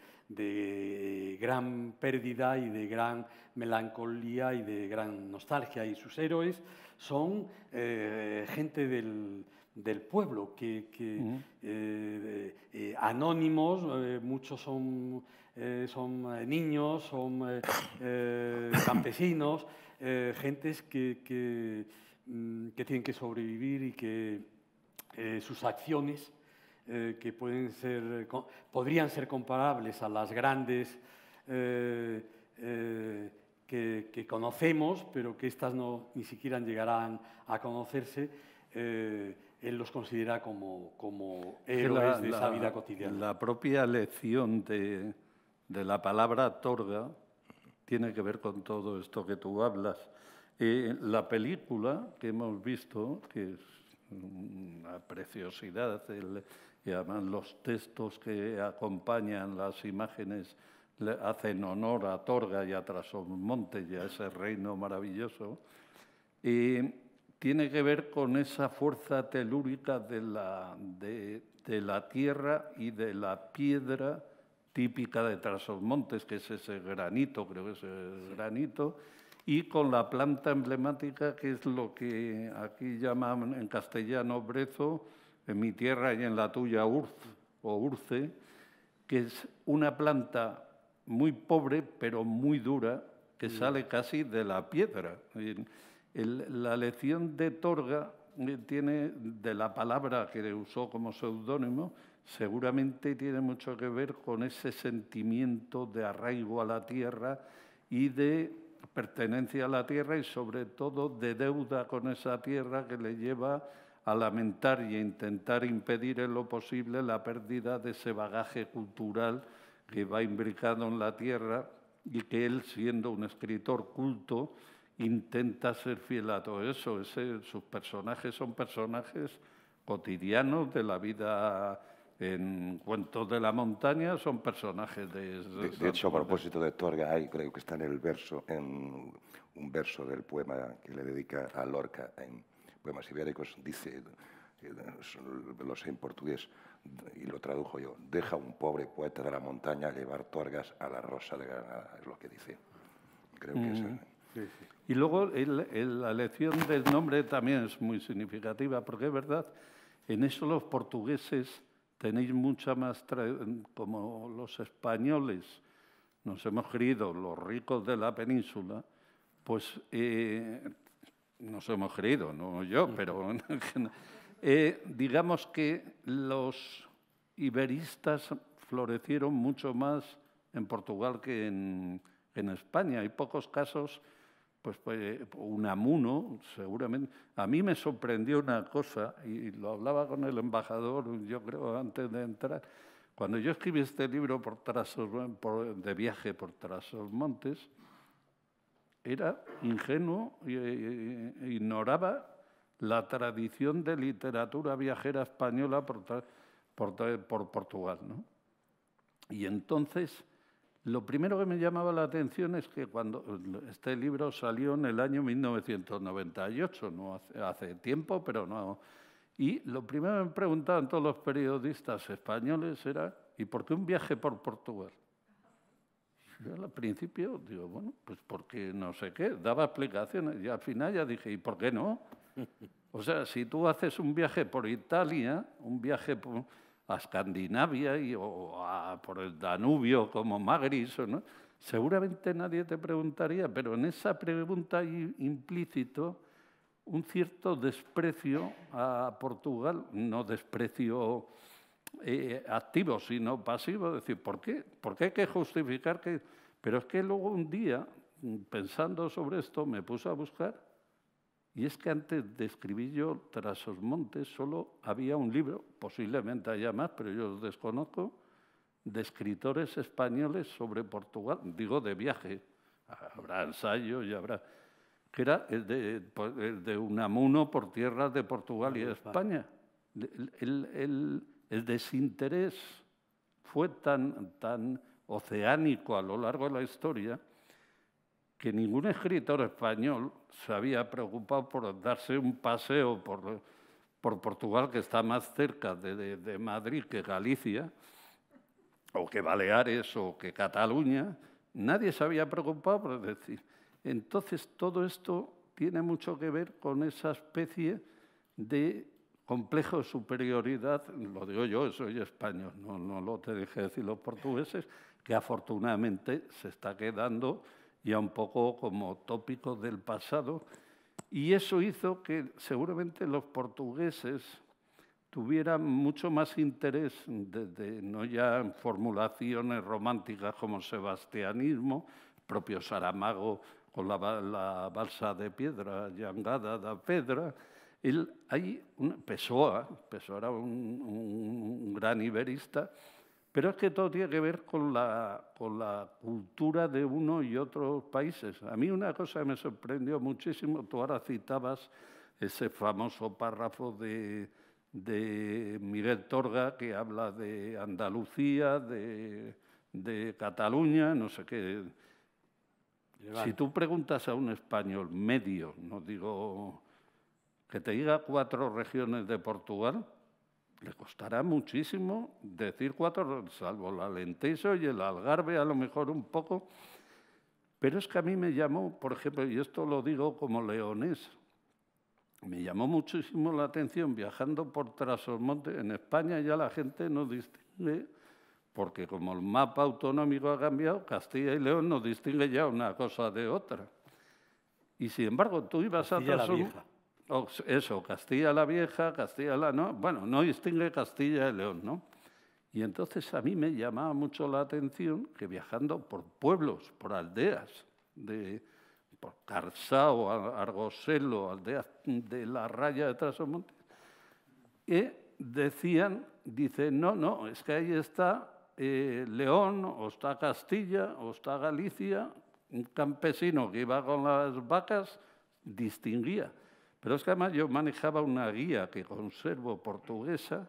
de gran pérdida y de gran melancolía y de gran nostalgia. Y sus héroes son eh, gente del, del pueblo, que, que uh-huh. eh, eh, anónimos, eh, muchos son, eh, son niños, son eh, eh, campesinos, eh, gentes que, que, que tienen que sobrevivir y que eh, sus acciones Eh, que pueden ser, podrían ser comparables a las grandes eh, eh, que, que conocemos, pero que estas no, ni siquiera llegarán a conocerse, eh, él los considera como, como héroes la, de esa la, vida cotidiana. La propia lección de, de la palabra Torga tiene que ver con todo esto que tú hablas. Eh, la película que hemos visto, que es una preciosidad, el, y además los textos que acompañan las imágenes le hacen honor a Torga y a Trasomonte y a ese reino maravilloso, y tiene que ver con esa fuerza telúrica de la, de, de la tierra y de la piedra típica de Trasomontes, que es ese granito, creo que es el granito, y con la planta emblemática, que es lo que aquí llaman en castellano brezo, en mi tierra y en la tuya urz o urce, que es una planta muy pobre pero muy dura, que sí. sale casi de la piedra. El, el, la lección de Torga tiene, de la palabra que usó como seudónimo, seguramente tiene mucho que ver con ese sentimiento de arraigo a la tierra y de pertenencia a la tierra, y sobre todo de deuda con esa tierra, que le lleva a lamentar y a intentar impedir en lo posible la pérdida de ese bagaje cultural que va imbricado en la tierra, y que él, siendo un escritor culto, intenta ser fiel a todo eso. Ese, sus personajes son personajes cotidianos de la vida. En Cuentos de la Montaña son personajes de... De, de hecho, a propósito de Torga, hay, creo que está en el verso, en un verso del poema que le dedica a Lorca en Poemas Ibéricos, dice, lo sé en portugués y lo tradujo yo: deja un pobre poeta de la montaña llevar torgas a la rosa de Granada, es lo que dice. Creo que mm. es... Sí, sí. Y luego el, el, la elección del nombre también es muy significativa, porque es verdad, en eso los portugueses tenéis mucha más, como los españoles nos hemos creído los ricos de la península, pues eh, nos hemos creído, no yo, pero eh, digamos que los iberistas florecieron mucho más en Portugal que en, en España. Hay pocos casos, pues, pues Unamuno, seguramente. A mí me sorprendió una cosa, y lo hablaba con el embajador, yo creo, antes de entrar. Cuando yo escribí este libro por Trasos, por, de viaje por Trasomontes, era ingenuo e, e ignoraba la tradición de literatura viajera española. Por, por, por Portugal, ¿no? Y entonces, lo primero que me llamaba la atención es que cuando este libro salió en el año mil novecientos noventa y ocho, no hace, hace tiempo, pero no. Y lo primero que me preguntaban todos los periodistas españoles era, ¿y por qué un viaje por Portugal? Yo al principio digo, bueno, pues porque no sé qué, daba explicaciones y al final ya dije, ¿y por qué no? O sea, si tú haces un viaje por Italia, un viaje por, a Escandinavia y, o a, por el Danubio como Magris, ¿no? Seguramente nadie te preguntaría, pero en esa pregunta hay implícito un cierto desprecio a Portugal, no desprecio eh, activo, sino pasivo, es decir, ¿por qué? ¿Por qué hay que justificar que...? Pero es que luego un día, pensando sobre esto, me puse a buscar, y es que antes de escribir yo Trasosmontes solo había un libro, posiblemente haya más, pero yo los desconozco, de escritores españoles sobre Portugal, digo de viaje, habrá ensayos y habrá... que era el de, el de Unamuno por tierras de Portugal y de España. El, el, el, el desinterés fue tan, tan oceánico a lo largo de la historia que ningún escritor español se había preocupado por darse un paseo por, por Portugal, que está más cerca de, de, de Madrid que Galicia, o que Baleares, o que Cataluña. Nadie se había preocupado por decir... Entonces, todo esto tiene mucho que ver con esa especie de complejo de superioridad, lo digo yo, soy español, no, no lo te dejé decir los portugueses, que afortunadamente se está quedando ya un poco como tópico del pasado, y eso hizo que seguramente los portugueses tuvieran mucho más interés, desde, no ya en formulaciones románticas como sebastianismo, propio Saramago, con la, la balsa de piedra, Llangada da Pedra. Él, hay una, Pessoa, Pessoa era un, un, un gran iberista, pero es que todo tiene que ver con la, con la cultura de uno y otros países. A mí una cosa que me sorprendió muchísimo, tú ahora citabas ese famoso párrafo de, de Miguel Torga, que habla de Andalucía, de, de Cataluña, no sé qué. Si tú preguntas a un español medio, no digo que te diga cuatro regiones de Portugal, le costará muchísimo decir cuatro, salvo el Alentejo y el Algarve, a lo mejor un poco. Pero es que a mí me llamó, por ejemplo, y esto lo digo como leonés, me llamó muchísimo la atención viajando por Trasosmontes. En España ya la gente no distingue, porque como el mapa autonómico ha cambiado, Castilla y León no distingue ya una cosa de otra. Y sin embargo, tú ibas Castilla a Trasosmontes... la Vieja. Oh, eso, Castilla la Vieja, Castilla la... No, bueno, no distingue Castilla y León, ¿no? Y entonces a mí me llamaba mucho la atención que viajando por pueblos, por aldeas, de, por Carsao, Argoselo, aldeas de la raya de Trasosmontes, y decían, dice, no, no, es que ahí está... Eh, León, o está Castilla, o está Galicia, un campesino que iba con las vacas distinguía. Pero es que además yo manejaba una guía que conservo portuguesa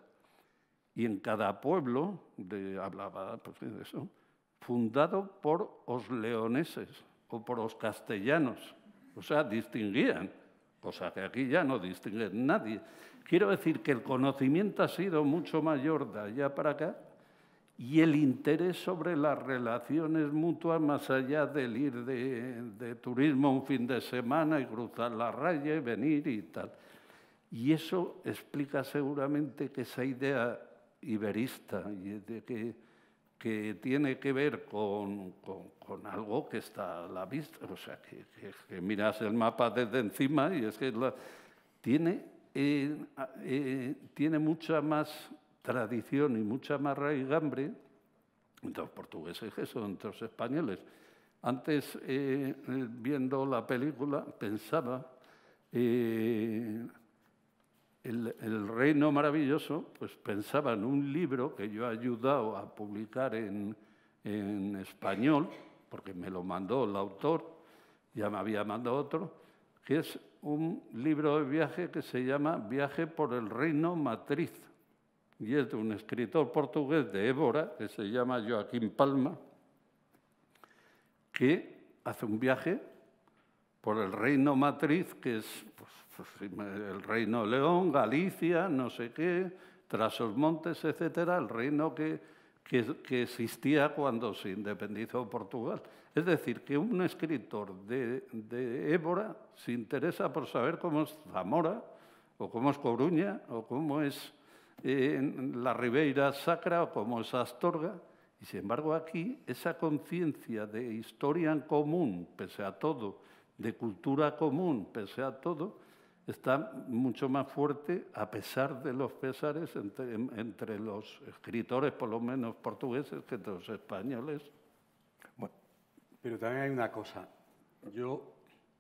y en cada pueblo, de, hablaba pues, de eso, fundado por los leoneses o por los castellanos. O sea, distinguían, cosa que aquí ya no distingue nadie. Quiero decir que el conocimiento ha sido mucho mayor de allá para acá, y el interés sobre las relaciones mutuas, más allá del ir de, de turismo un fin de semana y cruzar la raya y venir y tal. Y eso explica seguramente que esa idea iberista, y de que, que tiene que ver con, con, con algo que está a la vista, o sea, que, que, que miras el mapa desde encima y es que la, tiene, eh, eh, tiene mucha más tradición y mucha más raigambre entre los portugueses que son entre los españoles. Antes, eh, viendo la película, pensaba eh, el, el Reino Maravilloso, pues pensaba en un libro que yo he ayudado a publicar en, en español, porque me lo mandó el autor, ya me había mandado otro, que es un libro de viaje que se llama Viaje por el Reino Matriz, y es de un escritor portugués de Évora, que se llama Joaquín Palma, que hace un viaje por el reino matriz, que es pues, pues, el reino de León, Galicia, no sé qué, Trás-os-Montes, etcétera, el reino que, que, que existía cuando se independizó Portugal. Es decir, que un escritor de, de Évora se interesa por saber cómo es Zamora, o cómo es Coruña, o cómo es eh, la Ribeira Sacra, o cómo es Astorga. Y, sin embargo, aquí esa conciencia de historia en común, pese a todo, de cultura común, pese a todo, está mucho más fuerte, a pesar de los pesares, entre, entre los escritores, por lo menos portugueses, que entre los españoles. Bueno, pero también hay una cosa. Yo,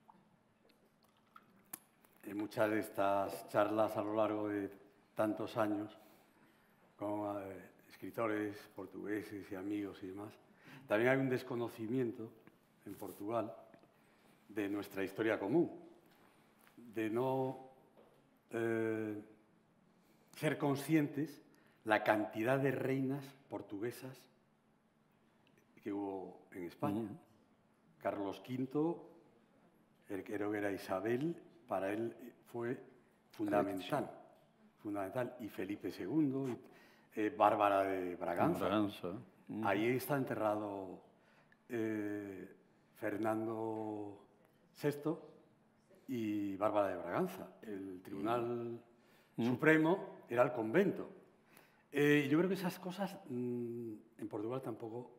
en muchas de estas charlas a lo largo de tantos años, con eh, escritores portugueses y amigos y demás, también hay un desconocimiento en Portugal de nuestra historia común, de no eh, ser conscientes la cantidad de reinas portuguesas que hubo en España. Uh-huh. Carlos quinto, el que era Isabel, para él fue fundamental, fundamental. Y Felipe segundo, y, eh, Bárbara de Braganza. Braganza. Uh-huh. Ahí está enterrado eh, Fernando sexto y Bárbara de Braganza. El Tribunal mm. Supremo era el convento. Eh, yo creo que esas cosas mmm, en Portugal tampoco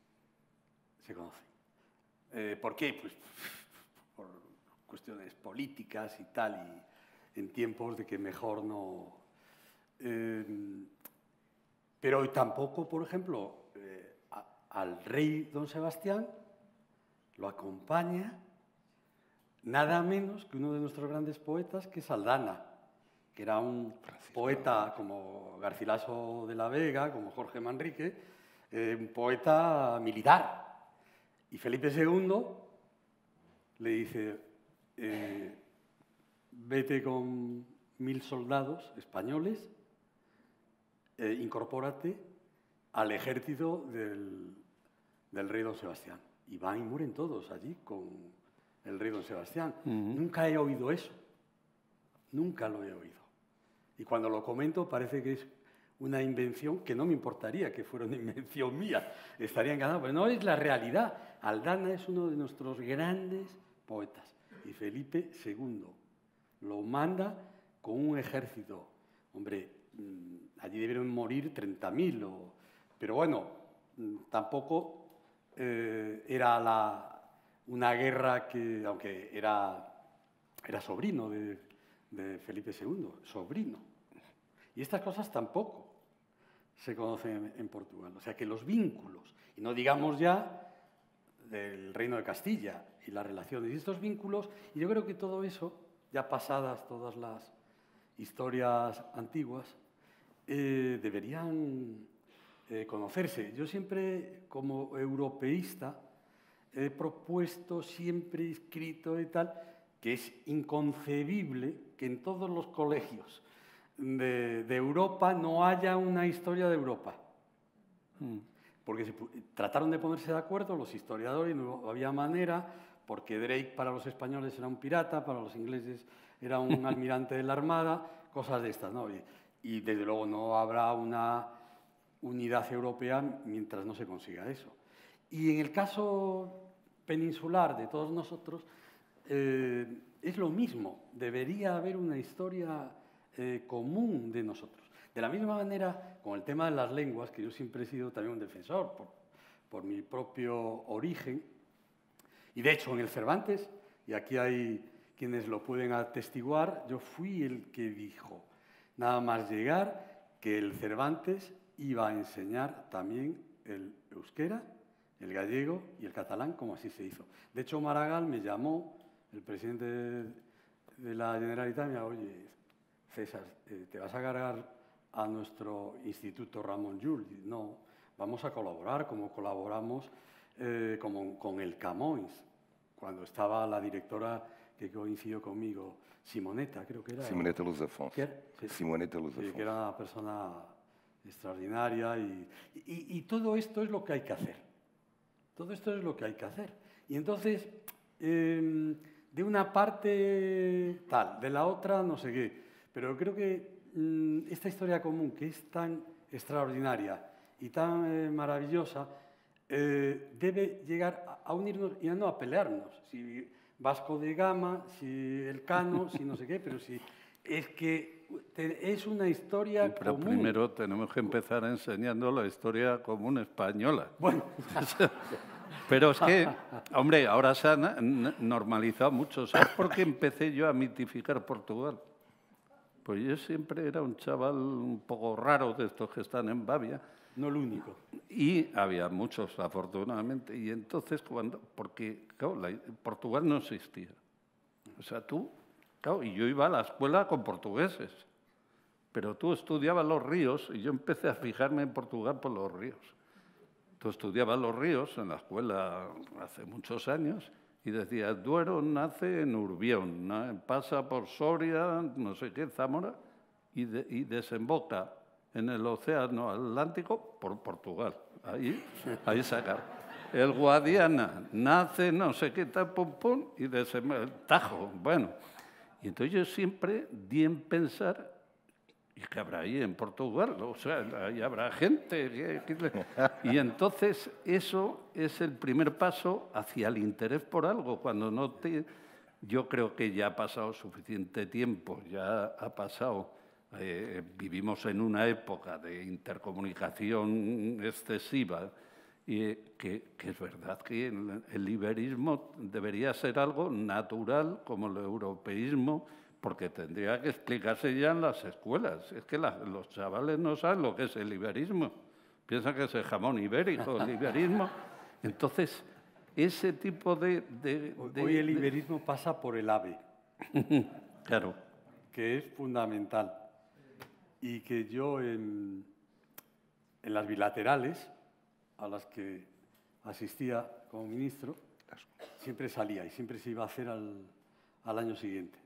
se conocen. Eh, ¿Por qué? Pues por cuestiones políticas y tal, y en tiempos de que mejor no... Eh, pero tampoco, por ejemplo, eh, a, al rey don Sebastián lo acompaña nada menos que uno de nuestros grandes poetas, que es Aldana, que era un Francisco. Poeta como Garcilaso de la Vega, como Jorge Manrique, eh, un poeta militar. Y Felipe segundo le dice, eh, vete con mil soldados españoles, eh, incorpórate al ejército del, del rey don Sebastián. Y van y mueren todos allí con el rey don Sebastián. Uh-huh. Nunca he oído eso. Nunca lo he oído. Y cuando lo comento parece que es una invención que no me importaría que fuera una invención mía. Estaría encantado, pero no es la realidad. Aldana es uno de nuestros grandes poetas. Y Felipe segundo lo manda con un ejército. Hombre, allí debieron morir treinta mil. Pero bueno, tampoco eh, era la, una guerra que, aunque era, era sobrino de, de Felipe segundo, sobrino. Y estas cosas tampoco se conocen en, en Portugal. O sea que los vínculos, y no digamos ya del Reino de Castilla y las relaciones y estos vínculos, y yo creo que todo eso, ya pasadas todas las historias antiguas, eh, deberían eh, conocerse. Yo siempre, como europeísta, he propuesto, siempre escrito y tal, que es inconcebible que en todos los colegios de, de Europa no haya una historia de Europa. Mm. Porque se, trataron de ponerse de acuerdo los historiadores y no había manera, porque Drake para los españoles era un pirata, para los ingleses era un almirante de la Armada, cosas de estas, ¿no? Y, y desde luego no habrá una unidad europea mientras no se consiga eso. Y en el caso peninsular de todos nosotros, eh, es lo mismo. Debería haber una historia eh, común de nosotros. De la misma manera, con el tema de las lenguas, que yo siempre he sido también un defensor por, por mi propio origen, y de hecho en el Cervantes, y aquí hay quienes lo pueden atestiguar, yo fui el que dijo, nada más llegar, que el Cervantes iba a enseñar también el euskera, el gallego y el catalán, como así se hizo. De hecho, Maragall me llamó, el presidente de, de la Generalitat, me dijo, oye, César, eh, ¿te vas a cargar a nuestro Instituto Ramon Llull? No, vamos a colaborar como colaboramos eh, como, con el Camões, cuando estaba la directora que coincidió conmigo, Simonetta, creo que era. Simonetta Luz Afonso. ¿Qué era? Sí, Simonetta Luz Afonso. Sí, que era una persona extraordinaria y, y, y todo esto es lo que hay que hacer. Todo esto es lo que hay que hacer. Y entonces, eh, de una parte tal, de la otra no sé qué, pero creo que mmm, esta historia común, que es tan extraordinaria y tan eh, maravillosa, eh, debe llegar a, a unirnos y no a pelearnos. Si Vasco de Gama, si Elcano, si no sé qué, pero si es que te, es una historia sí, pero común. Primero tenemos que empezar enseñando la historia común española. Bueno. Pero es que, hombre, ahora se ha normalizado mucho. ¿Sabes por qué empecé yo a mitificar Portugal? Pues yo siempre era un chaval un poco raro de estos que están en Bavia. No el único. Y había muchos, afortunadamente. Y entonces, cuando, porque claro, la, Portugal no existía. O sea, tú, claro, y yo iba a la escuela con portugueses. Pero tú estudiabas los ríos y yo empecé a fijarme en Portugal por los ríos. Tú estudiabas los ríos en la escuela hace muchos años y decías, Duero nace en Urbión, ¿no? Pasa por Soria, no sé qué, Zamora, y, de, y desemboca en el Océano Atlántico por Portugal. Ahí, ahí sacar. El Guadiana nace no sé qué, tal, pum, pum, y desemboca el Tajo. Bueno, y entonces yo siempre di en pensar, ¿y qué habrá ahí en Portugal? O sea, ahí habrá gente. Que, que, y entonces eso es el primer paso hacia el interés por algo. Cuando no te... Yo creo que ya ha pasado suficiente tiempo, ya ha pasado... Eh, vivimos en una época de intercomunicación excesiva y que, que es verdad que el, el liberismo debería ser algo natural como el europeísmo, porque tendría que explicarse ya en las escuelas. Es que la, los chavales no saben lo que es el iberismo. Piensan que es el jamón ibérico, el iberismo. Entonces, ese tipo de... de, de Hoy el iberismo de... pasa por el AVE. Claro. Que es fundamental. Y que yo en, en las bilaterales, a las que asistía como ministro, siempre salía y siempre se iba a hacer al, al año siguiente.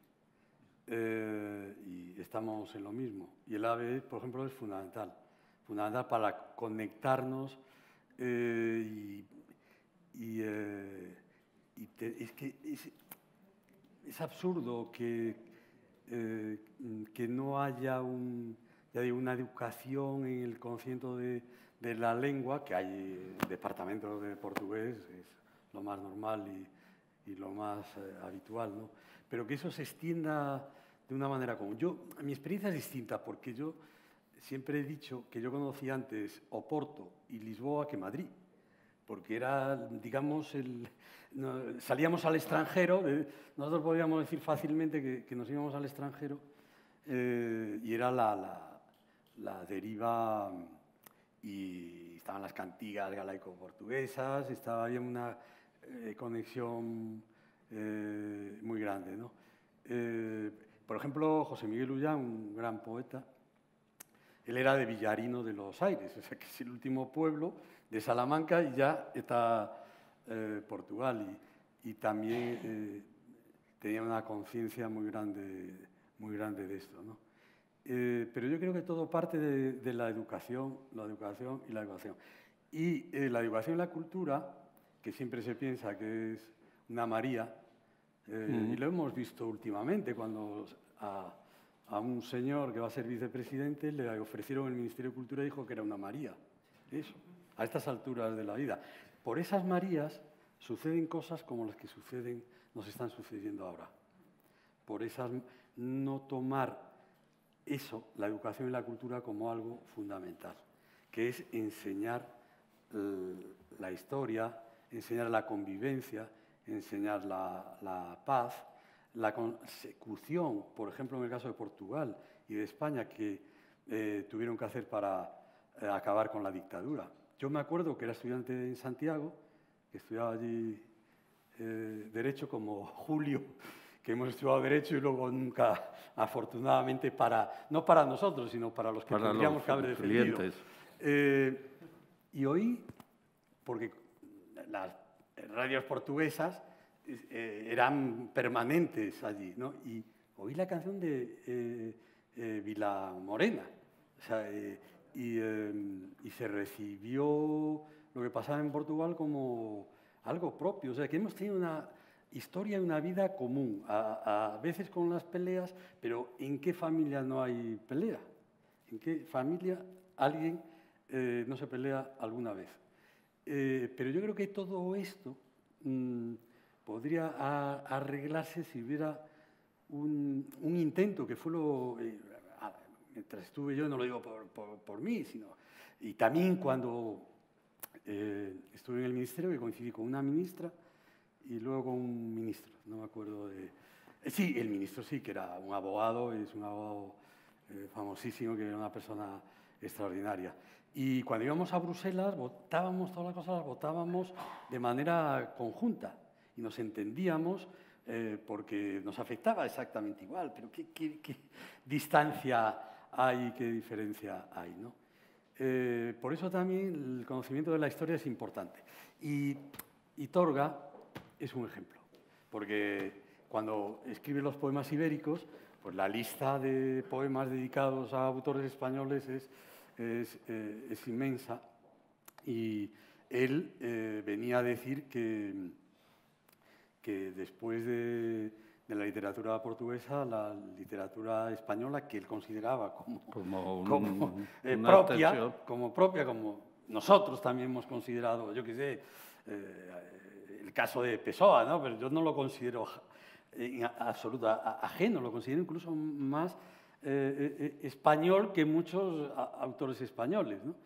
Eh, y estamos en lo mismo. Y el AVE, por ejemplo, es fundamental. Fundamental para conectarnos eh, y, y, eh, y te, es que es, es absurdo que, eh, que no haya un, ya digo, una educación en el conocimiento de, de la lengua, que hay departamentos de portugués, es lo más normal y, y lo más eh, habitual, ¿no? Pero que eso se extienda de una manera común. Yo, mi experiencia es distinta, porque yo siempre he dicho que yo conocí antes Oporto y Lisboa que Madrid, porque era, digamos, el, no, salíamos al extranjero, eh, nosotros podíamos decir fácilmente que, que nos íbamos al extranjero, eh, y era la, la, la deriva, y estaban las cantigas galaico-portuguesas, estaba había una eh, conexión eh, muy grande, ¿no? Eh, por ejemplo, José Miguel Ullán, un gran poeta, él era de Villarino de los Aires, o sea que es el último pueblo de Salamanca y ya está eh, Portugal. Y, y también eh, tenía una conciencia muy grande, muy grande de esto, ¿no? Eh, pero yo creo que todo parte de, de la educación, la educación y la educación. Y eh, la educación y la cultura, que siempre se piensa que es una María, eh, mm. y lo hemos visto últimamente cuando a, a un señor que va a ser vicepresidente le ofrecieron el Ministerio de Cultura y dijo que era una María. Eso, a estas alturas de la vida. Por esas Marías suceden cosas como las que suceden, nos están sucediendo ahora. Por esas, no tomar eso, la educación y la cultura, como algo fundamental, que es enseñar la historia, enseñar la convivencia, enseñar la, la paz, la consecución, por ejemplo, en el caso de Portugal y de España, que eh, tuvieron que hacer para eh, acabar con la dictadura. Yo me acuerdo que era estudiante en Santiago, que estudiaba allí eh, Derecho, como Julio, que hemos estudiado Derecho y luego nunca, afortunadamente, para, no para nosotros, sino para los que para tendríamos los que haber defendido. Eh, y hoy, porque las radios portuguesas eh, eran permanentes allí, ¿no? Y oí la canción de eh, eh, Vila Morena. O sea, eh, y, eh, y se recibió lo que pasaba en Portugal como algo propio. O sea, que hemos tenido una historia y una vida común, a, a veces con las peleas, pero ¿en qué familia no hay pelea? ¿En qué familia alguien eh, no se pelea alguna vez? Eh, pero yo creo que todo esto mmm, podría a, arreglarse si hubiera un, un intento, que fue lo... Eh, mientras estuve yo, no lo digo por, por, por mí, sino... Y también cuando eh, estuve en el ministerio, que coincidí con una ministra y luego con un ministro, no me acuerdo de... Eh, sí, el ministro sí, que era un abogado, es un abogado eh, famosísimo, que era una persona extraordinaria. Y cuando íbamos a Bruselas, votábamos todas las cosas, las votábamos de manera conjunta y nos entendíamos eh, porque nos afectaba exactamente igual, pero ¿qué, qué, qué distancia hay, qué diferencia hay, ¿no? Eh, por eso también el conocimiento de la historia es importante. Y, y Torga es un ejemplo, porque cuando escribe los poemas ibéricos, pues la lista de poemas dedicados a autores españoles es, es, eh, es inmensa, y él eh, venía a decir que, que después de, de la literatura portuguesa, la literatura española, que él consideraba como, como, un, como eh, una propia, extensión. como propia, como nosotros también hemos considerado, yo qué sé, eh, el caso de Pessoa, ¿no? Pero yo no lo considero en absoluta ajeno, lo considero incluso más eh, eh, español que muchos autores españoles, ¿no?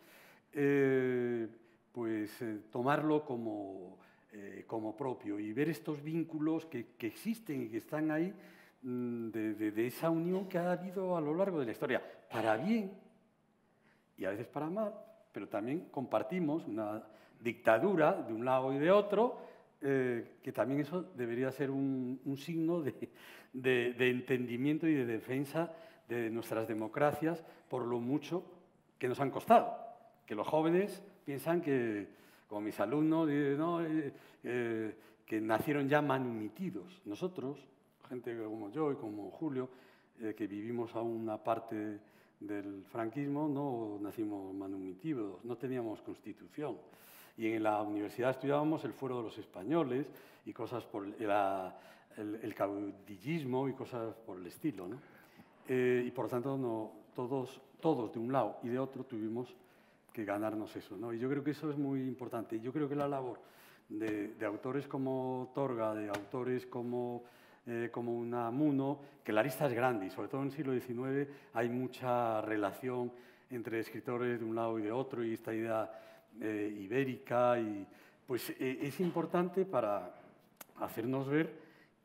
Eh, pues eh, tomarlo como, eh, como propio y ver estos vínculos que, que existen y que están ahí, mmm, de, de, de esa unión que ha habido a lo largo de la historia, para bien y a veces para mal, pero también compartimos una dictadura de un lado y de otro, eh, que también eso debería ser un, un signo de, de, de entendimiento y de defensa de nuestras democracias por lo mucho que nos han costado. Que los jóvenes piensan que, como mis alumnos, ¿no? eh, eh, que nacieron ya manumitidos. Nosotros, gente como yo y como Julio, eh, que vivimos a una parte del franquismo, no nacimos manumitidos, no teníamos constitución. Y en la universidad estudiábamos el fuero de los españoles y cosas por la, el, el caudillismo y cosas por el estilo, ¿no? Eh, y por lo tanto, no, todos, todos de un lado y de otro tuvimos que ganarnos eso, ¿no? Y yo creo que eso es muy importante. Yo creo que la labor de, de autores como Torga, de autores como, eh, como Unamuno, que la lista es grande y sobre todo en el siglo diecinueve hay mucha relación entre escritores de un lado y de otro y esta idea eh, ibérica, y pues eh, es importante para hacernos ver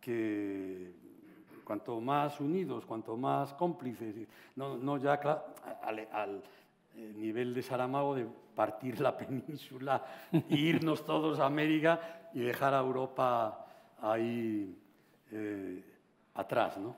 que cuanto más unidos, cuanto más cómplices, no, no ya al, al nivel de Saramago de partir la península e irnos todos a América y dejar a Europa ahí eh, atrás, ¿no?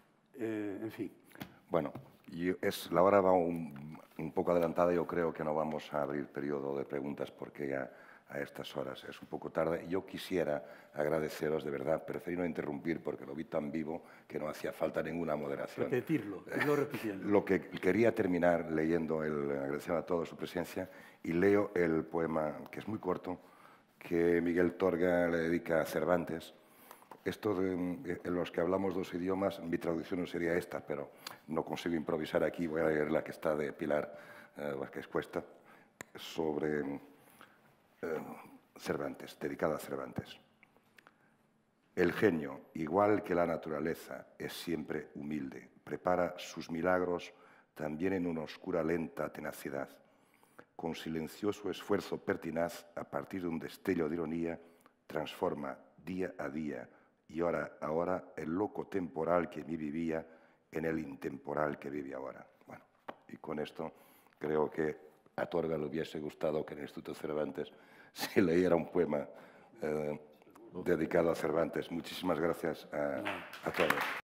Eh, en fin. Bueno, y es, la hora va un, un poco adelantada. Yo creo que no vamos a abrir periodo de preguntas porque ya a estas horas es un poco tarde. Yo quisiera agradeceros, de verdad, preferí no interrumpir porque lo vi tan vivo que no hacía falta ninguna moderación. Repetirlo, irlo repitiendo. Lo que quería terminar leyendo, el, agradecer a todos su presencia, y leo el poema, que es muy corto, que Miguel Torga le dedica a Cervantes. Esto de, en los que hablamos dos idiomas, mi traducción no sería esta, pero no consigo improvisar aquí, voy a leer la que está de Pilar eh, Vázquez Cuesta, sobre eh, Cervantes, dedicada a Cervantes. El genio, igual que la naturaleza, es siempre humilde, prepara sus milagros también en una oscura lenta tenacidad. Con silencioso esfuerzo pertinaz, a partir de un destello de ironía, transforma día a día y hora a hora el loco temporal que en mí vivía en el intemporal que vive ahora. Bueno, y con esto creo que a Torga le hubiese gustado que en el Instituto Cervantes se leyera un poema eh, dedicado a Cervantes. Muchísimas gracias a, a todos.